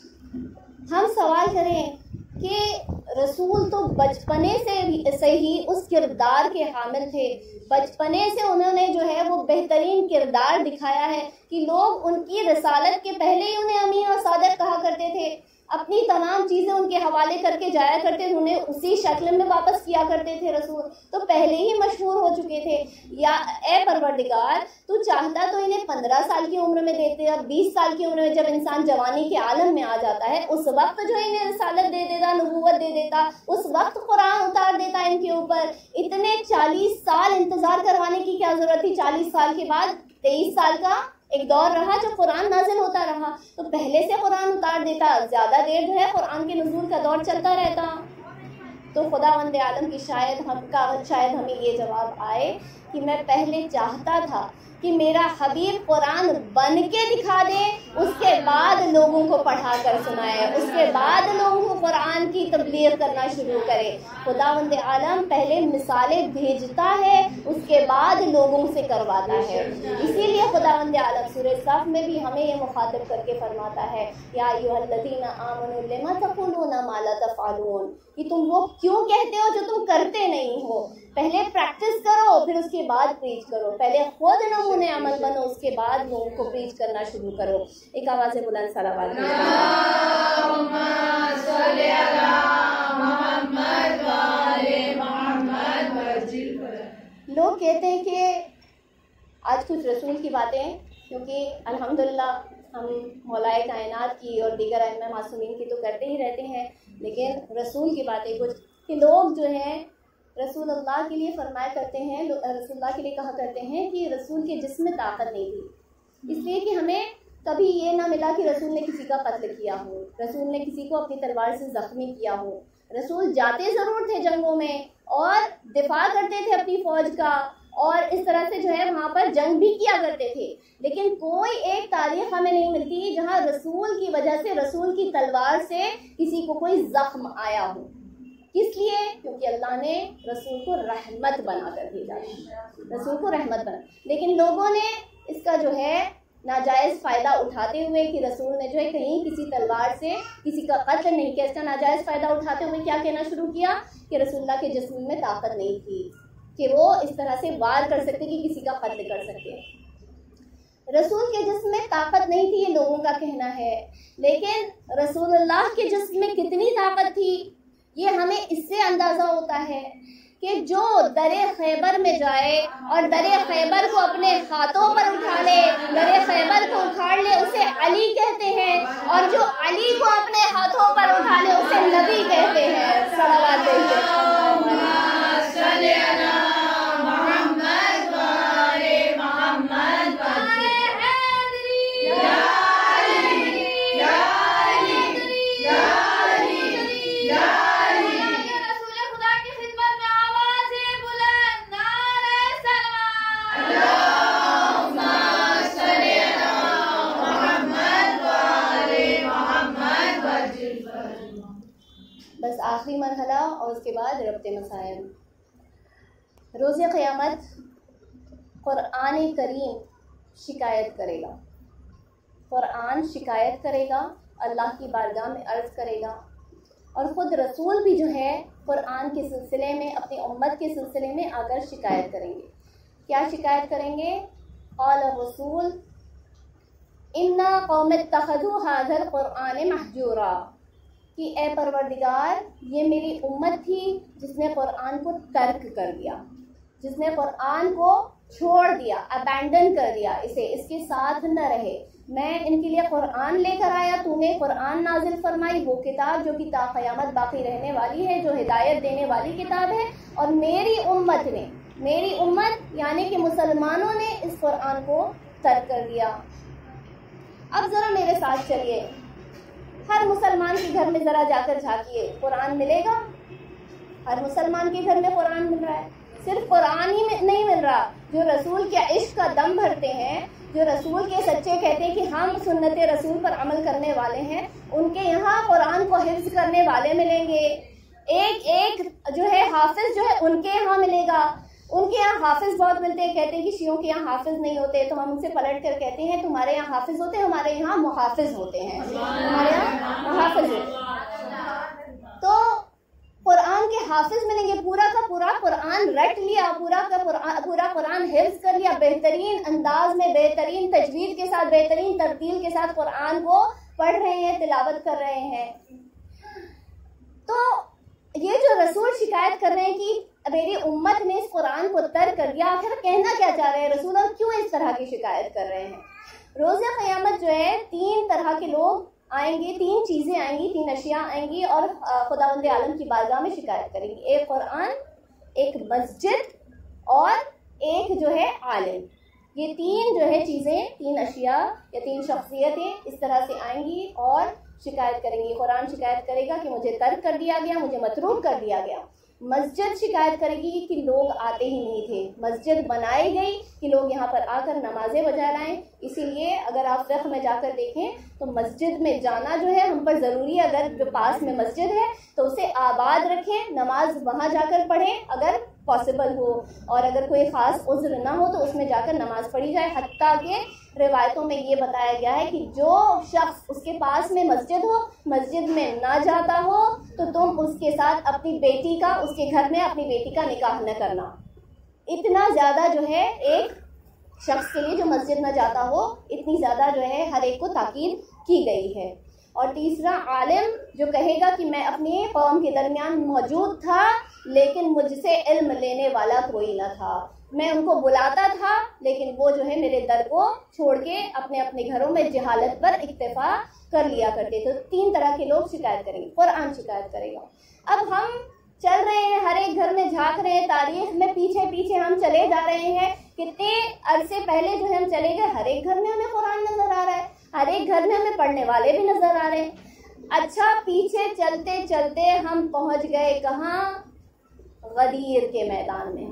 हम सवाल करें कि रसूल तो बचपने से से ही उस किरदार के हामिल थे, बचपने से उन्होंने जो है वो बेहतरीन किरदार दिखाया है कि लोग उनकी रसालत के पहले ही उन्हें अमीन और सादिक कहा करते थे, अपनी तमाम चीज़ें उनके हवाले करके जाया करते थे, उन्हें उसी शक्ल में वापस किया करते थे। रसूल तो पहले ही मशहूर हो चुके थे। या ए परवरदिगार, तू चाहता तो इन्हें पंद्रह साल की उम्र में देते, और बीस साल की उम्र में जब इंसान जवानी के आलम में आ जाता है उस वक्त जो इन्हें रिसालत दे देता, नबूवत दे देता, उस वक्त कुरान उतार देता इनके ऊपर। इतने चालीस साल इंतज़ार करवाने की क्या ज़रूरत थी? चालीस साल के बाद तेईस साल का एक दौर रहा जब कुरान नाजिल होता रहा, तो पहले से कुरान उतार देता, ज़्यादा देर जो है कुरान के नुज़ूल का दौर चलता रहता। तो खुदावंद आलम की शायद हम का शायद हमें ये जवाब आए कि मैं पहले चाहता था कि मेरा हबीब कुरान बन के दिखा दे, उसके बाद लोगों को पढ़ा कर सुनाए, उसके बाद लोगों को कुरान की तबलीग करना शुरू करे। खुदावंद आलम पहले मिसालें भेजता है, उसके बाद लोगों से करवाता है। इसीलिए खुदावंद आलम सूरह सफ में भी हमें ये मुखातिब करके फरमाता है, या अय्युहल्लज़ीना आमनू लिमा तक़ूलूना मा ला तफ़अलून, कि तुम वो क्यों कहते हो जो तुम करते नहीं हो। पहले प्रैक्टिस करो, फिर उसके बाद प्रीच करो। पहले खुद नमूने अमल बनो, उसके बाद लोगों को प्रीच करना शुरू करो। एक आवाज़ से बुलंद सलावत। लोग कहते हैं कि आज कुछ रसूल की बातें, क्योंकि अल्हम्दुलिल्लाह हम मौलाए कायनात की और दीगर अइम्मा मासूमीन की तो करते ही रहते हैं, लेकिन रसूल की बातें कुछ कि लोग जो हैं रसूलुल्लाह के लिए फरमाया करते हैं, रसूलुल्लाह के लिए कहा करते हैं कि रसूल के जिस्म में ताकत नहीं थी, इसलिए कि हमें कभी ये ना मिला कि रसूल ने किसी का कत्ल किया हो, रसूल ने किसी को अपनी तलवार से ज़ख्मी किया हो। रसूल जाते ज़रूर थे जंगों में और दिफा करते थे अपनी फ़ौज का, और इस तरह से जो है वहाँ पर जंग भी किया करते थे, लेकिन कोई एक तारीख हमें नहीं मिलती जहाँ रसूल की वजह से, रसूल की तलवार से किसी को कोई ज़ख्म आया हो। किस लिए? क्योंकि अल्लाह ने रसूल को रहमत बना कर भेजा, रसूल को रहमत बना। लेकिन लोगों ने इसका जो है नाजायज़ फ़ायदा उठाते हुए कि रसूल ने जो है कहीं किसी तलवार से किसी का कत्ल नहीं किया, इसका नाजायज़ फ़ायदा उठाते हुए क्या कहना शुरू किया कि रसूलुल्लाह के जिस्म में ताकत नहीं थी कि वो इस तरह से वार कर सकते कि किसी का कत्ल कर सकते। रसूल के जिस्म में ताकत नहीं थी, ये लोगों का कहना है, लेकिन रसूलुल्लाह के जिस्म में कितनी ताकत थी ये हमें इससे अंदाज़ा होता है कि जो दरे खैबर में जाए और दरे खैबर को अपने हाथों पर उठा ले, दरे खैबर को उखाड़ ले, उसे अली कहते हैं, और जो अली को अपने हाथों पर उठा ले उसे नबी कहते हैं। सलावत बस आखिरी मरहला और उसके बाद रब्ते मसाइल। रोज़े क़यामत क़ुरआन करीम शिकायत करेगा, क़ुरआन शिकायत करेगा, अल्लाह की बारगाह में अर्ज़ करेगा, और ख़ुद रसूल भी जो है क़ुरआन के सिलसिले में, अपनी उम्मत के सिलसिले में आकर शिकायत करेंगे। क्या शिकायत करेंगे? क़ाल रसूल इन्ना क़ौम इत्तख़ज़ू हाज़ल क़ुरआन महजूरा, कि ए परवरदिगार, ये मेरी उम्मत थी जिसने कुरान को तर्क कर दिया, जिसने कुरान को छोड़ दिया, अबैंडन कर दिया, इसे इसके साथ न रहे। मैं इनके लिए कुरान लेकर आया, तूने कुरान नाजिल फरमाई, वो किताब जो कि ता क़यामत बाकी रहने वाली है, जो हिदायत देने वाली किताब है। और मेरी उम्मत ने, मेरी उम्मत यानी कि मुसलमानों ने इस कुरान को तर्क कर दिया। अब ज़रा मेरे साथ चलिए, हर मुसलमान के घर में ज़रा जाकर झांकिए, कुरान मिलेगा? हर मुसलमान के घर में कुरान मिल रहा है। सिर्फ कुरान ही में नहीं मिल रहा, जो रसूल के इश्क का दम भरते हैं, जो रसूल के सच्चे कहते हैं कि हम सुन्नत रसूल पर अमल करने वाले हैं, उनके यहाँ कुरान को हिफ्ज़ करने वाले मिलेंगे। एक एक जो है हाफिज जो है उनके यहाँ मिलेगा। उनके यहाँ हाफिज बहुत मिलते हैं, कहते हैं कि शियों के यहाँ हाफिज नहीं होते, तो हम उनसे पलट कर कहते हैं तुम्हारे यहाँ हाफिज होते हैं, हमारे यहाँ मुहाफिज होते हैं, हमारे यहाँ मुहाफिज होते। तो कुरान के हाफिज मिलेंगे, पूरा का पूरा कुरान रट लिया, पूरा का पूरा पूरा कुरान हिफ्ज़ कर लिया, बेहतरीन अंदाज में, बेहतरीन तजवीद के साथ, बेहतरीन तरतील के साथ कुरान को पढ़ रहे हैं, तिलावत कर रहे हैं। तो ये जो रसूल शिकायत कर रहे हैं कि मेरी उम्मत ने इस कुरान को तर्क कर दिया, आखिर कहना क्या चाह रहे हैं रसूल और क्यों इस तरह की शिकायत कर रहे हैं? रोज़े क़यामत जो है तीन तरह के लोग आएंगे, तीन चीज़ें आएंगी, तीन अशिया आएंगी और खुदावंद आलम की बारगाह में शिकायत करेंगी। एक कुरान, एक मस्जिद और एक जो है आलिम। ये तीन जो है चीज़ें, तीन अशिया या तीन शख्सियतें इस तरह से आएंगी और शिकायत करेंगी। कुरान शिकायत करेगा कि मुझे तर्क कर दिया गया, मुझे मतरूक कर दिया गया। मस्जिद शिकायत करेगी कि लोग आते ही नहीं थे, मस्जिद बनाई गई कि लोग यहाँ पर आकर नमाजें बजा लाएं। इसीलिए अगर आप फ़िक़्ह में जाकर देखें तो मस्जिद में जाना जो है हम पर ज़रूरी है। अगर जो पास में मस्जिद है तो उसे आबाद रखें, नमाज वहाँ जाकर पढ़ें अगर पॉसिबल हो, और अगर कोई ख़ास उज़्र ना हो तो उसमें जाकर नमाज़ पढ़ी जाए। हत्ता के रिवायतों में ये बताया गया है कि जो शख्स उसके पास में मस्जिद हो, मस्जिद में ना जाता हो, तो तुम उसके साथ अपनी बेटी का, उसके घर में अपनी बेटी का निकाह न करना। इतना ज़्यादा जो है एक शख्स के लिए जो मस्जिद न जाता हो, इतनी ज़्यादा जो है हर एक को ताकीद की गई है। और तीसरा आलिम, जो कहेगा कि मैं अपनी कौम के दरमियान मौजूद था लेकिन मुझसे इल्म लेने वाला कोई न था, मैं उनको बुलाता था लेकिन वो जो है मेरे दर को छोड़ के अपने अपने घरों में जहालत पर इक्तिफा कर लिया करते थे। तो तीन तरह के लोग शिकायत करेंगे, कुरान शिकायत करेगा। अब हम चल रहे हैं, हर एक घर में झांक रहे हैं, तारीख में पीछे पीछे हम चले जा रहे हैं। कितने अरसे पहले जो है हम चले गए, हर एक घर में हमें कुरान नजर आ रहा है, हर एक घर में हमें पढ़ने वाले भी नजर आ रहे हैं। अच्छा, पीछे चलते चलते हम पहुंच गए कहाँ? गदीर के मैदान में।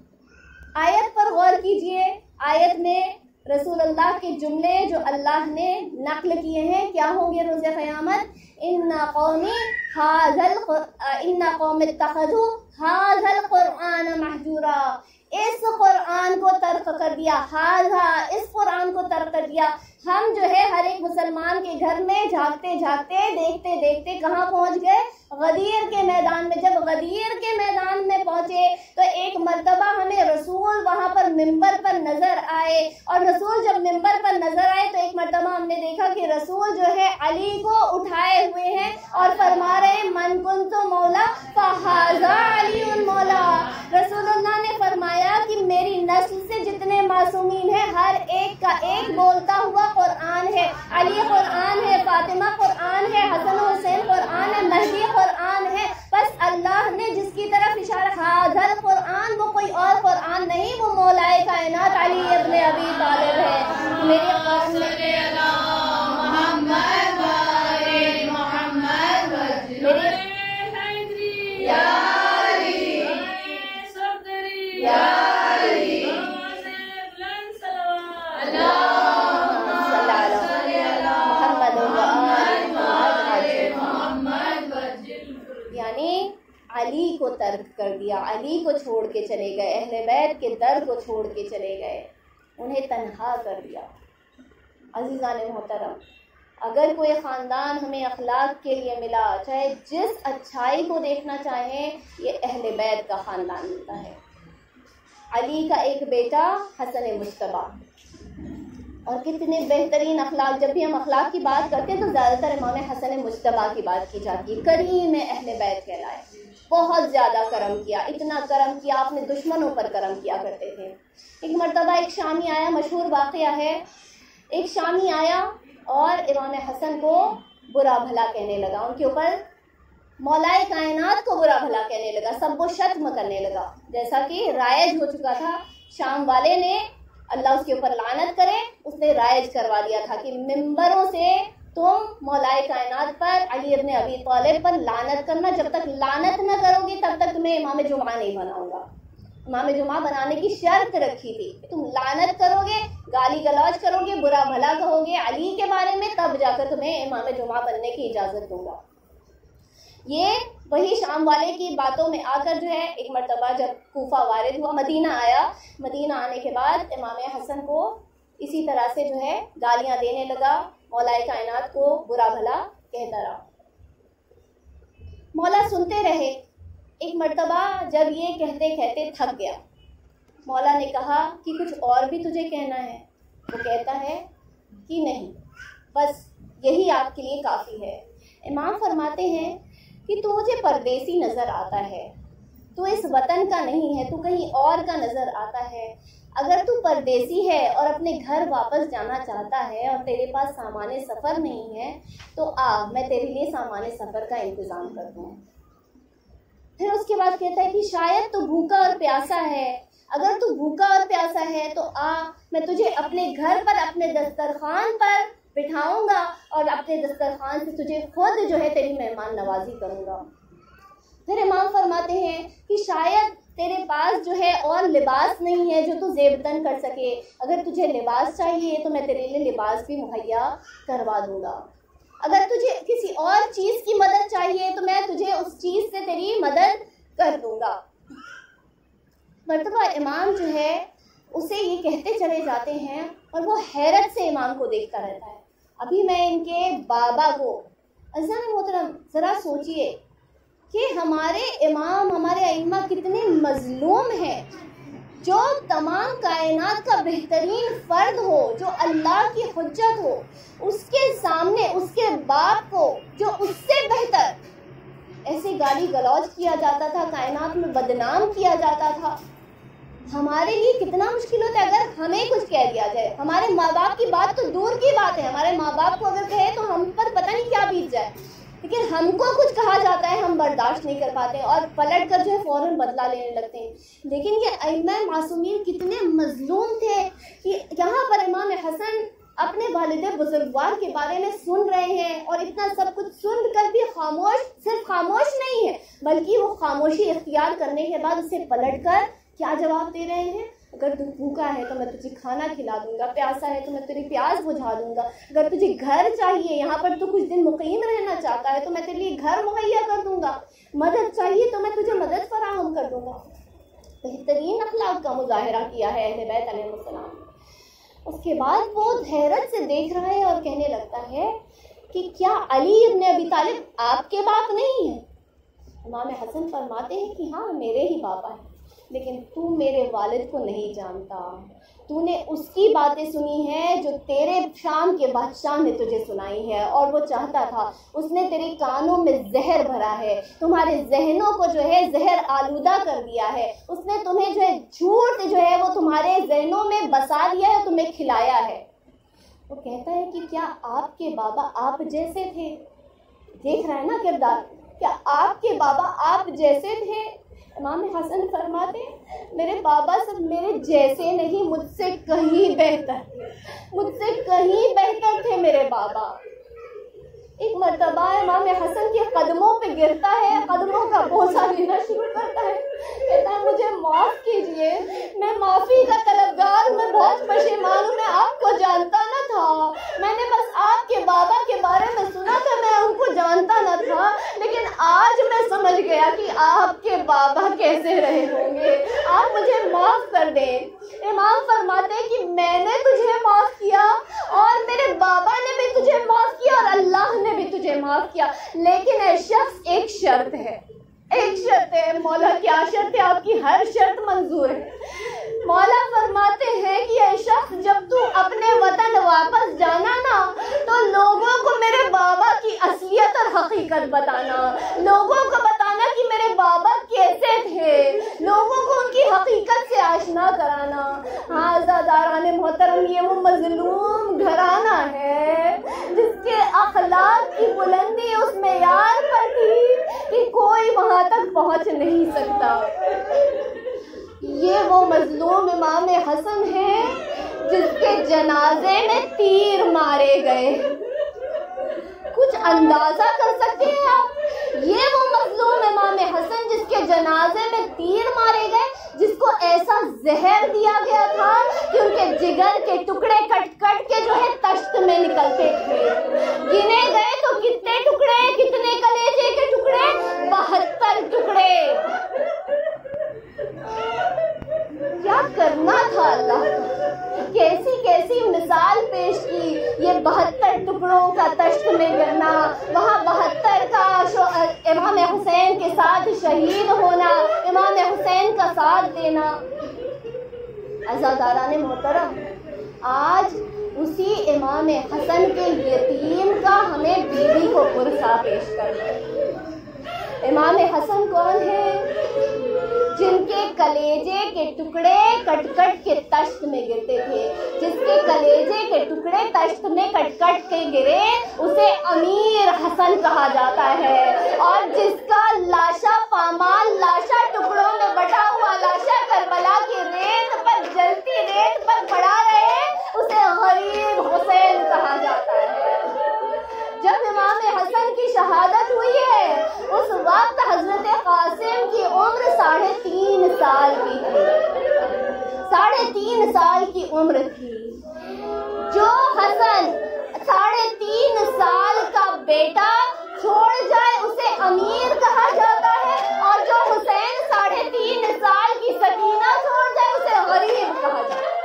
आयत पर गौर कीजिए, आयत में रसूलुल्लाह के जुमले जो अल्लाह ने नकल किए हैं क्या होंगे रोज़े क़यामत? इन्ना कौमी हाज़ल इन्ना कौम इत्तख़ज़ू हाज़ल क़ुरआन महजूरा, इस कुरान को तर्क कर दिया, हाज़ा इस कुरान को तर्क कर दिया। हम जो है हर एक मुसलमान के घर में झांकते झांकते देखते देखते कहाँ पहुँच गए? गदीर के मैदान में। जब गदीर के मैदान में पहुँचे तो एक मर्तबा हमें रसूल वहाँ पर मिंबर पर नजर आए, और रसूल जब मिंबर पर नजर आए तो एक मर्तबा हमने देखा कि रसूल जो है अली को उठाए हुए हैं और फरमा रहे मन कुन्तु मौला फहाज़ा अली मौला। रसूलुल्लाह ने फरमाया कि मेरी नस्ल से जितने मासूमीन हैं हर एक का एक बोलता हुआ कुरान है। अली कुरान है, फातिमा कुरान है, हसन हुसैन कुरान है, महदी कुरान है। बस अल्लाह ने जिसकी तरफ इशारा, हाज़ल कुरान, वो कोई और कुरान नहीं, वो मौलाए कायनात अली इब्न अबी तालिब है। मेरे कौम में अली को तर्क कर दिया, अली को छोड़ के चले गए, अहले बैत के दर को छोड़ के चले गए, उन्हें तन्हा कर दिया। अज़ीज़ान मोहतरम, अगर कोई ख़ानदान हमें अखलाक के लिए मिला, चाहे जिस अच्छाई को देखना चाहें, ये अहले बैत का ख़ानदान मिलता है। अली का एक बेटा हसन मुश्तबा और कितने बेहतरीन अखलाक। जब भी हम अखलाक की बात करते हैं तो ज़्यादातर इमाम हसन मुज्तबा की बात की जाती है। करीम अहले बैत कहलाए, बहुत ज़्यादा करम किया, इतना करम किया आपने दुश्मनों पर करम किया करते थे। एक मरतबा एक शामी आया, मशहूर वाक़या है, एक शामी आया और इमाम हसन को बुरा भला कहने लगा, उनके ऊपर मौलाए कायनात को बुरा भला कहने लगा, सबको शत्म करने लगा। जैसा कि रायज हो चुका था, शाम वाले ने, अल्लाह उसके ऊपर लानत करे, उसने रायज करवा दिया था कि मिंबरों से तुम मौलाए कायनात पर, अली इब्न अबी तालिब पर लानत करना, जब तक लानत न करोगे तब तक तुम्हें इमाम जुमा नहीं बनाऊंगा। इमाम जुमा बनाने की शर्त रखी थी, तुम लानत करोगे, गाली गलौज करोगे, बुरा भला कहोगे अली के बारे में, तब जाकर तुम्हें इमाम जुमा बनने की इजाज़त दूंगा। ये वही शाम वाले की बातों में आकर जो है, एक मरतबा जब कूफा वारिद हुआ, मदीना आया, मदीना आने के बाद इमाम हसन को इसी तरह से जो है गालियां देने लगा, मौलाए कायनात को बुरा भला कहता रहा। मौला सुनते रहे। एक मरतबा जब ये कहते कहते थक गया, मौला ने कहा कि कुछ और भी तुझे कहना है? वो कहता है कि नहीं, बस यही आपके लिए काफ़ी है। इमाम फरमाते हैं कि तू मुझे परदेसी नज़र आता है, तू इस वतन का नहीं है, तू कहीं और का नज़र आता है। अगर तू परदेसी है और अपने घर वापस जाना चाहता है और तेरे पास सामान सफ़र नहीं है तो आ, मैं तेरे लिए सामान सफ़र का इंतज़ाम कर दूँ। फिर उसके बाद कहता है कि शायद तू भूखा और प्यासा है, अगर तू भूखा और प्यासा है तो आ, मैं तुझे अपने घर पर, अपने दस्तरखान पर बिठाऊंगा और अपने दस्तरखान से तुझे खुद जो है तेरी मेहमान नवाजी करूंगा। फिर इमाम फरमाते हैं कि शायद तेरे पास जो है और लिबास नहीं है जो तू ज़ेबतन कर सके, अगर तुझे लिबास चाहिए तो मैं तेरे लिए लिबास भी मुहैया करवा दूंगा। अगर तुझे किसी और चीज़ की मदद चाहिए तो मैं तुझे उस चीज़ से तेरी मदद कर दूंगा। मरतबा इमाम जो है उसे ये कहते चले जाते हैं और वो हैरत से इमाम को देखता रहता है। अभी मैं इनके बाबा को, अज़ान मोहतरम ज़रा सोचिए कि हमारे इमाम, हमारे अइम्मा कितने मज़लूम हैं, जो तमाम कायनात का बेहतरीन फ़र्द हो, जो अल्लाह की हुज्जत हो, उसके सामने उसके बाप को जो उससे बेहतर ऐसे गाली गलौज किया जाता था, कायनात में बदनाम किया जाता था। हमारे लिए कितना मुश्किल होता है अगर हमें कुछ कह दिया जाए। हमारे माँ बाप की बात तो दूर की बात है, हमारे माँ बाप को अगर कहे तो हम पर पता नहीं क्या बीत जाए, लेकिन हमको कुछ कहा जाता है हम बर्दाश्त नहीं कर पाते और पलट कर जो है फ़ौरन बदला लेने लगते हैं। लेकिन ये अइम्मा मासूमीन कितने मज़लूम थे कि यहाँ पर इमाम हसन अपने वालिद बुजुर्गवार के बारे में सुन रहे हैं और इतना सब कुछ सुन कर भी खामोश, सिर्फ खामोश नहीं है बल्कि वो खामोशी इख्तियार करने के बाद उसे पलट कर क्या जवाब दे रहे हैं? अगर तू भूखा है तो मैं तुझे खाना खिला दूंगा, प्यासा है तो मैं तेरी प्यास बुझा दूंगा, अगर तुझे घर चाहिए, यहाँ पर तू कुछ दिन मुकीम रहना चाहता है तो मैं तेरे लिए घर मुहैया कर दूंगा, मदद चाहिए तो मैं तुझे मदद फराहम कर दूंगा। बेहतरीन अखलाक का मुजाहिरा किया है अहले बैत अलैहिस्सलाम। उसके बाद वो हैरत से देख रहा है और कहने लगता है कि क्या अली इब्न अबी तालिब आपके बाप नहीं है? इमाम हसन फरमाते हैं कि हाँ मेरे ही बाबा हैं, लेकिन तू मेरे वालिद को नहीं जानता, तूने उसकी बातें सुनी है जो तेरे शाम के बादशाह ने तुझे सुनाई है और वो चाहता था, उसने तेरे कानों में जहर भरा है, तुम्हारे जहनों को जो है जहर आलूदा कर दिया है, उसने तुम्हें जो है झूठ जो है वो तुम्हारे जहनों में बसा दिया है, तुम्हें खिलाया है। वो कहता है कि क्या आपके बाबा आप जैसे थे? देख रहा है ना किरदार, क्या आपके बाबा आप जैसे थे? इमाम हसन फरमाते मेरे बाबा सब मेरे जैसे नहीं, मुझसे कहीं बेहतर, मुझसे कहीं बेहतर थे मेरे बाबा। एक मर्तबा इमाम हसन के कदमों पे गिरता है, कदमों का बोझा लेना शुरू करता है, कहता है मुझे माफ़ कीजिए, मैं माफ़ी का तलबगार, मैं बहुत परेशान हूँ, मैं आपको जानता न था, मैंने बस आपके बाबा के बारे में सुना था, मैं उनको जानता न था, लेकिन आज मैं समझ गया कि आपके बाबा कैसे रहे होंगे, आप मुझे माफ़ कर दें। इमाम फरमाते हैं कि मैंने तुझे माफ़ किया और मेरे बाबा ने भी तुझे माफ़ किया और अल्लाह ने भी तुझे माफ़ किया, लेकिन ऐ शख्स एक शर्त है, एक शर्त है। मौला क्या शर्त है? आपकी हर शर्त मंजूर है। मौला फरमाते हैं कि ऐ शख्स जब तू अपने वतन अज़ादाराने मोहतरम, ये वो मजलूम घराना है जिसके अखलाक की बुलंदी उस मेयार पर थी कि कोई वहाँ तक पहुँच नहीं सकता। ये वो मजलूम इमाम हसन है जिसके जनाजे में तीर मारे गए। कुछ अंदाजा कर सकते हैं आप? ये वो मजलूम इमाम हसन जिसके जनाजे में तीर मारे गए, जिसको ऐसा जहर दिया गया था कि उनके जिगर के टुकड़े कट कट के जो है तश्त में निकलते थे। गिने गए तो कितने टुकड़े, कितने कलेजे के टुकड़े? बहत्तर टुकड़े। क्या करना था अल्लाह का, कैसी कैसी मिसाल पेश की। ये बहत्तर टुकड़ों का तश्त में गिरना, वहाँ बहत्तर का इमाम हुसैन के साथ शहीद होना, इमाम हुसैन का साथ देना। अज़ादाराने मोहतरम, आज उसी इमाम हसन के यतीम का हमें बीवी को पुरसा पेश करना है। इमाम हसन कौन है? जिनके कलेजे के टुकड़े कट कट के तश्त में गिरते थे। जिसके कलेजे के टुकड़े तश्त में कट कट के गिरे उसे अमीर हसन कहा जाता है, और जिसका लाशा पामाल लाशा टुकड़ों में बटा हुआ लाशा करबला की रेत पर, जलती रेत पर पड़ा रहे, उसे गरीब हुसैन कहा जाता है। जब इमाम हसन की शहादत हुई है उस वक्त हजरत कासिम की उम्र साढ़े तीन साल की थी। साढ़े तीन साल की उम्र थी। जो हसन साढ़े तीन साल का बेटा छोड़ जाए उसे अमीर कहा जाता है, और जो हुसैन साढ़े तीन साल की सकीना छोड़ जाए उसे गरीब कहा जाता है।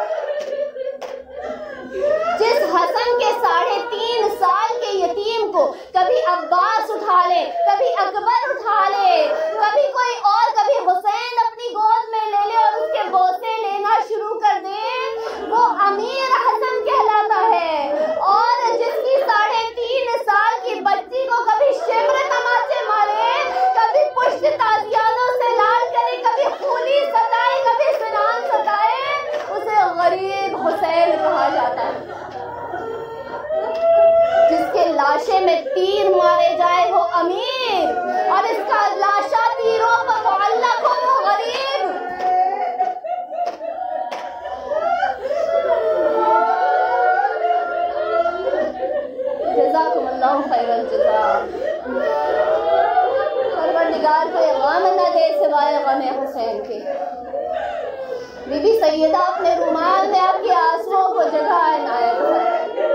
जिस हसन के साढ़े तीन साल के यतीम को कभी अब्बास उठा ले, कभी अकबर उठा ले, कभी कोई और, कभी हुसैन अपनी गोद में ले ले और उसके बोसे लेना शुरू कर दे, वो अमीर हसन कहलाता है। और जिसकी साढ़े तीन साल की बच्ची को कभी शिमर तमाचे मारे, कभी पुष्ट ताजियानों से लाल करे, कभी खूनी सताए, कभी सिनान सताए, उसे गरीब हुसैन कहा जाता है। जिसके लाशे में तीर मारे जाए वो अमीर, और इसका लाशा तीरों पर मुअल्लक हो वो गरीब। जज़ाकुमुल्लाहु खैरल जज़ा। परवरदिगार को गम न दे सिवाय गम हुसैन के। बीबी सैयदा अपने रुमाल में आपके आंसुओं को जगह इनायत करे।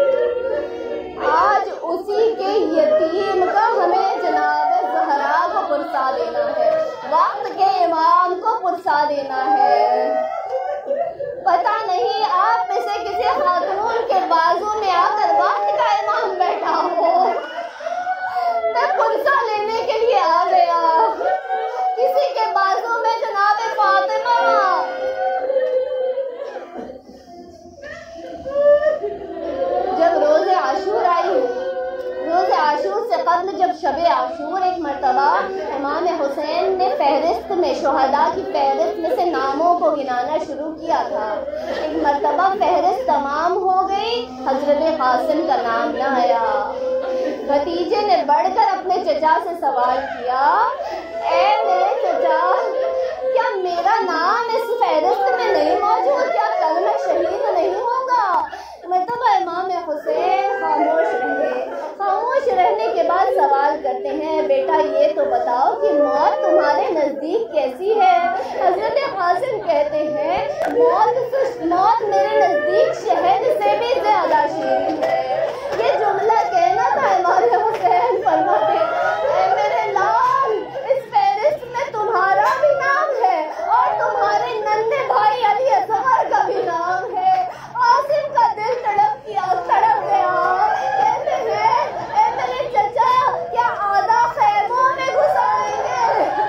आज उसी के यतीम का हमें जनाब ज़हरा को पुरसा देना है, वक्त के इमाम को पुरसा देना है। पता नहीं आप में से किसी खातून के बाजू में आकर वक्त का इमाम बैठा हो, मैं पुरसा लेने के लिए आ गया। किसी के बाजू में जनाब फातिमा, जब रोज़े आशूर आई, रोज़े आशूर से कब्ल जब शबे आशूर एक मरतबा इमाम हुसैन ने फहरिस्त में, शोहदा की फहरिस्त में से नामों को गिनाना शुरू किया था। एक मरतबा फहरिस्त तमाम हो गई, हजरत कासिम का नाम न आया। भतीजे ने बढ़कर अपने चचा से सवाल किया, ए मेरे चचा, क्या मेरा नाम इस फहरिस्त में नहीं मौजूद? क्या कल मैं शहीद नहीं होगा? मतलब इमाम हुसैन खामोश रहे। खामोश रहने के बाद सवाल करते हैं, बेटा ये तो बताओ कि मौत तुम्हारे नज़दीक कैसी है? हजरत कासिम कहते हैं, मौत मौत मेरे नज़दीक शहद से भी ज़्यादा शीरीन है। ये जुमला कहना था इमाम हुसैन फरमाते, ऐ मेरे लाल, इस फहरिस्त में तुम्हारा भी नाम है और तुम्हारे नन्हे भाई अली असगर का भी नाम है। कासिम का दिल तड़प किया, तड़प गया। कहते हैं, ऐ मेरे चचा, क्या आधा खैमों में घुसाएंगे?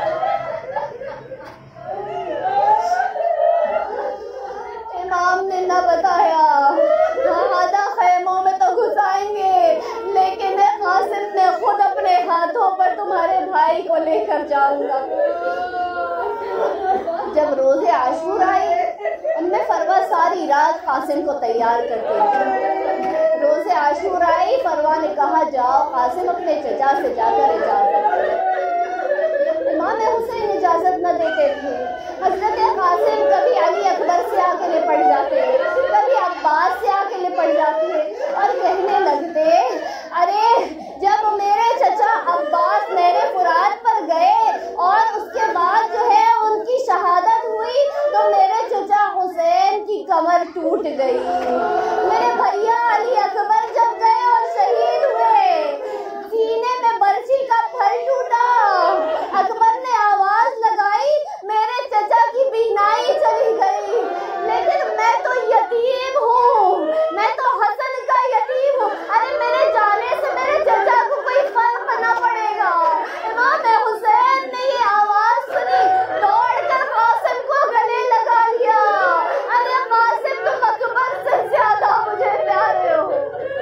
इमाम ने न बताया, हाँ आधा खैमों में तो घुसाएंगे, लेकिन कासिम ने खुद अपने हाथों पर तुम्हारे भाई को लेकर जाऊंगा। जब रोजे आशूर आई, उनमें फरवा सारी मिराज कासिम को तैयार करते थे। रोज़े आशूरा आई, फरवा ने कहा जाओ कासिम अपने चचा से जाकर इजाज़त। इमाम हुसैन इजाज़त न देते थे। हजरत कासिम कभी अली अकबर से आके लिपट जाते, कभी अब्बास से आके लिपट जाते और कहने लगते, अरे जब मेरे चचा अब्बास मेरे फुरात पर गए और उसके बाद जो है उनकी शहादत हुई तो मेरे चचा हुसैन की कमर टूट गई। मेरे भैया अली अकबर जब गए और शहीद हुए, सीने में बर्छी का फल टूटा, अकबर ने आवाज लगाई, मेरे चचा की बीनाई चली गई, लेकिन मैं तो यतीम हूँ, मैं तो हसन का यतीम हूँ। अरे मेरे जाने से मेरे चचा को कोई फर्क न पड़ेगा। इमाम हुसैन ने ये आवाज सुनी, दौड़कर कासिम को गले लगा लिया। अरे कासिम तुम अकबर से ज्यादा मुझे प्यारे हो।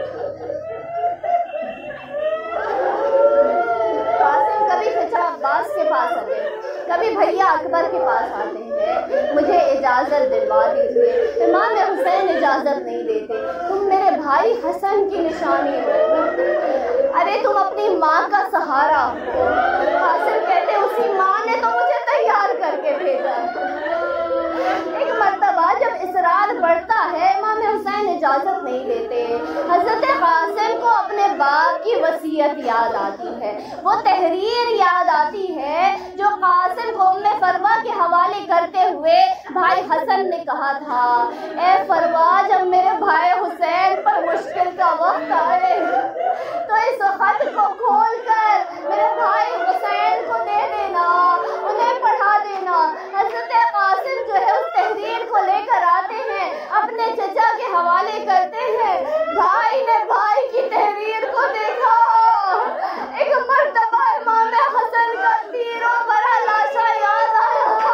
कासिम कभी चचा अब्बास के पास आते, कभी भैया अकबर के पास आते हैं, मुझे इजाज़त दिलवा दीजिए। इमाम हुसैन इजाज़त नहीं देते, तुम मेरे भाई हसन की निशानी हो, अरे तुम अपनी माँ का सहारा हो। कासिम कहते उसी माँ ने तो मुझे तैयार करके भेजा। एक मर्तबा जब इसरार बढ़ता है, इमाम हुसैन इजाज़त नहीं देते। हज़रत कासिम को अपने बाप की वसीयत याद आती है, वो तहरीर याद आती है जो कासिम को उम्मे फरवा के हवाले करते हुए भाई हसन ने कहा था, ए फरवा जब मेरे भाई हुसैन पर मुश्किल का वक्त आए तो इस खत को खोल कर मेरे भाई हुसैन को दे देना, उन्हें पढ़ा देना। हज़रत कासिम जो है उस तहरीर को लेकर आते हैं, अपने चचा के हवाले करते हैं। भाई ने भाई की तहरीर को देखा, एक मर्तबा इमाम हसन का तीरों भरा लाशा याद आया।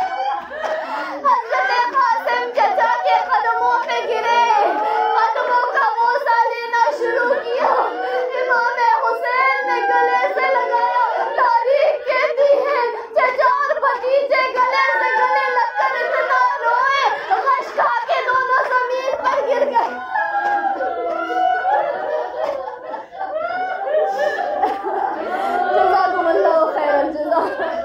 हज़रत कासिम चचा के कदमों पे गिरे, कदमों का बोसा लेना शुरू किया। इमाम हुसैन ने गले से लगाया, तारीख कहती है चचा और भतीजे गले से गले लगकर इतना रोए, गश खा के दोनों जमीन पर गिर गए। जज़ाकुमुल्लाह खैरन जज़ा।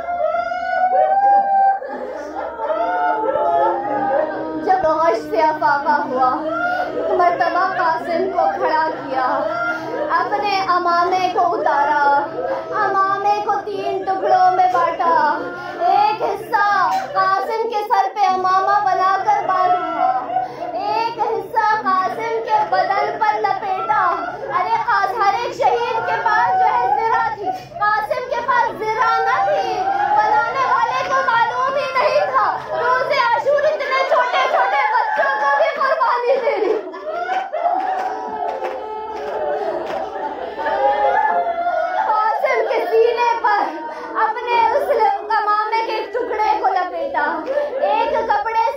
जब गश से अफाका हुआ, मर्तबा कासिम को खड़ा किया, अपने अमामे को उतारा, अमामे को तीन टुकड़ों में बांटा। एक हिस्सा कासिम के सर पे अमामा बनाकर बांधा, एक हिस्सा कासिम के बदन पर लपेटा। अरे हर एक शहीद के पास जो है ज़िरा थी, कासिम के पास ज़िरा न थी। बनाने वाले को मालूम ही नहीं था रोज़े आशूर इतने छोटे छोटे बच्चों को भी कुर्बानी देनी। कासिम के सीने पर अपने उस कमामे के एक टुकड़े को लपेटा, एक कपड़े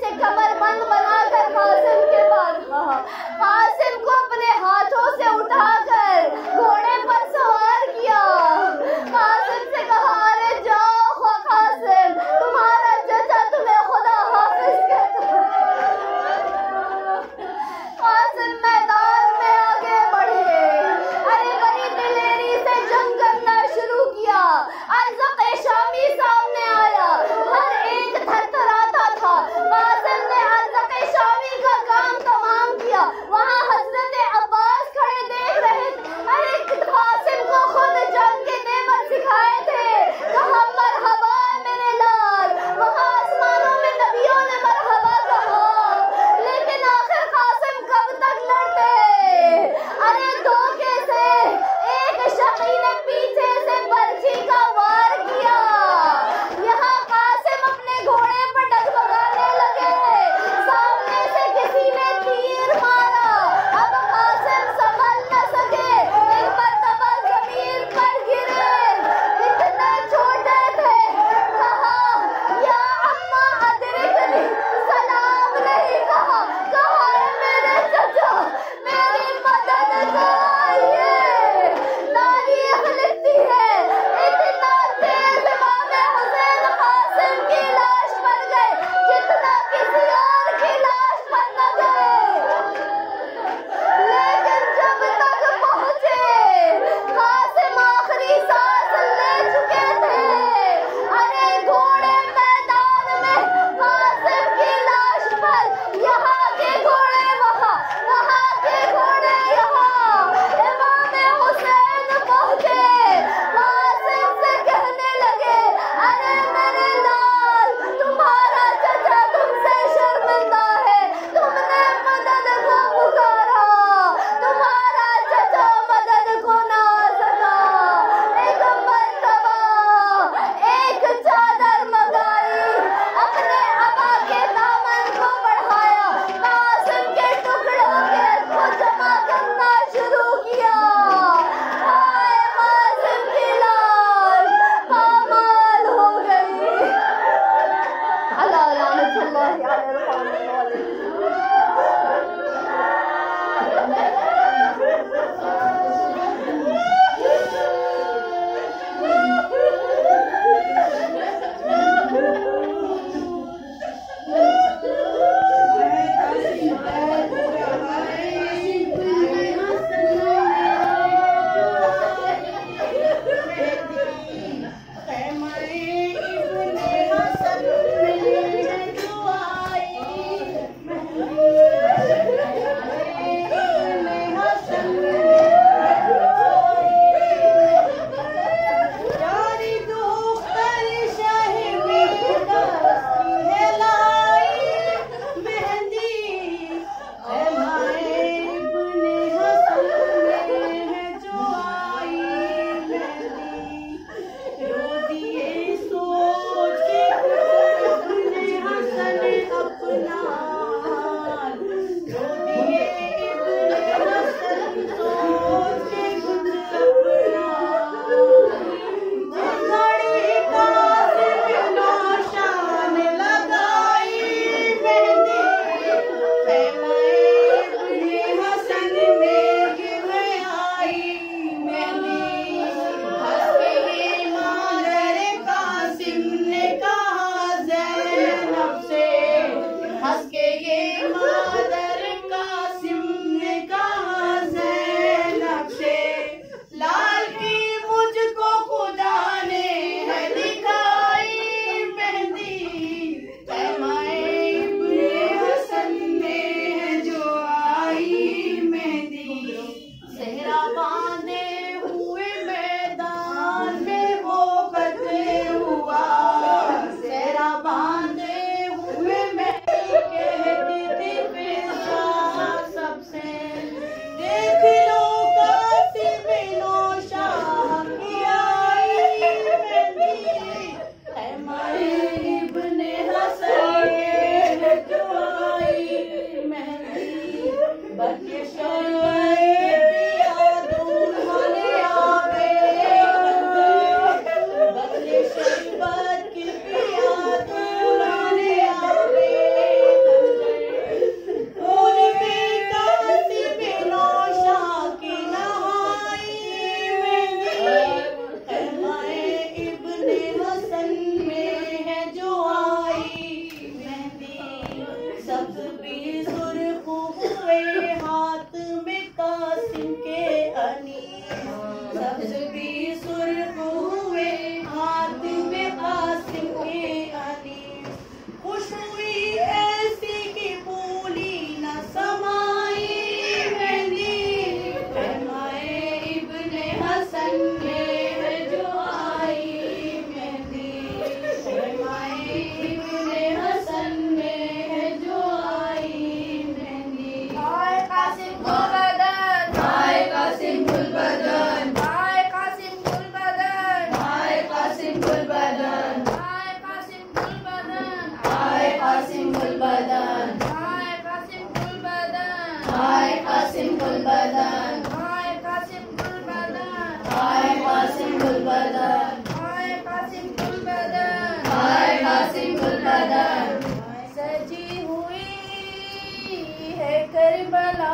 कासिम गुल बदन, आए कासिम गुल बदन, आए कासिम गुल बदन, आए कासिम गुल बदन, आए कासिम गुल बदन। सजी हुई है करबला,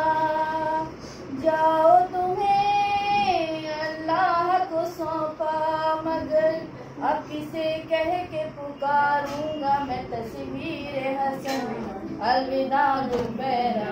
जाओ तुम्हें अल्लाह को सौंपा, मगर अब किसे कह के पुकारूंगा मैं तस्वीर हसन। अलविदा दुबैरा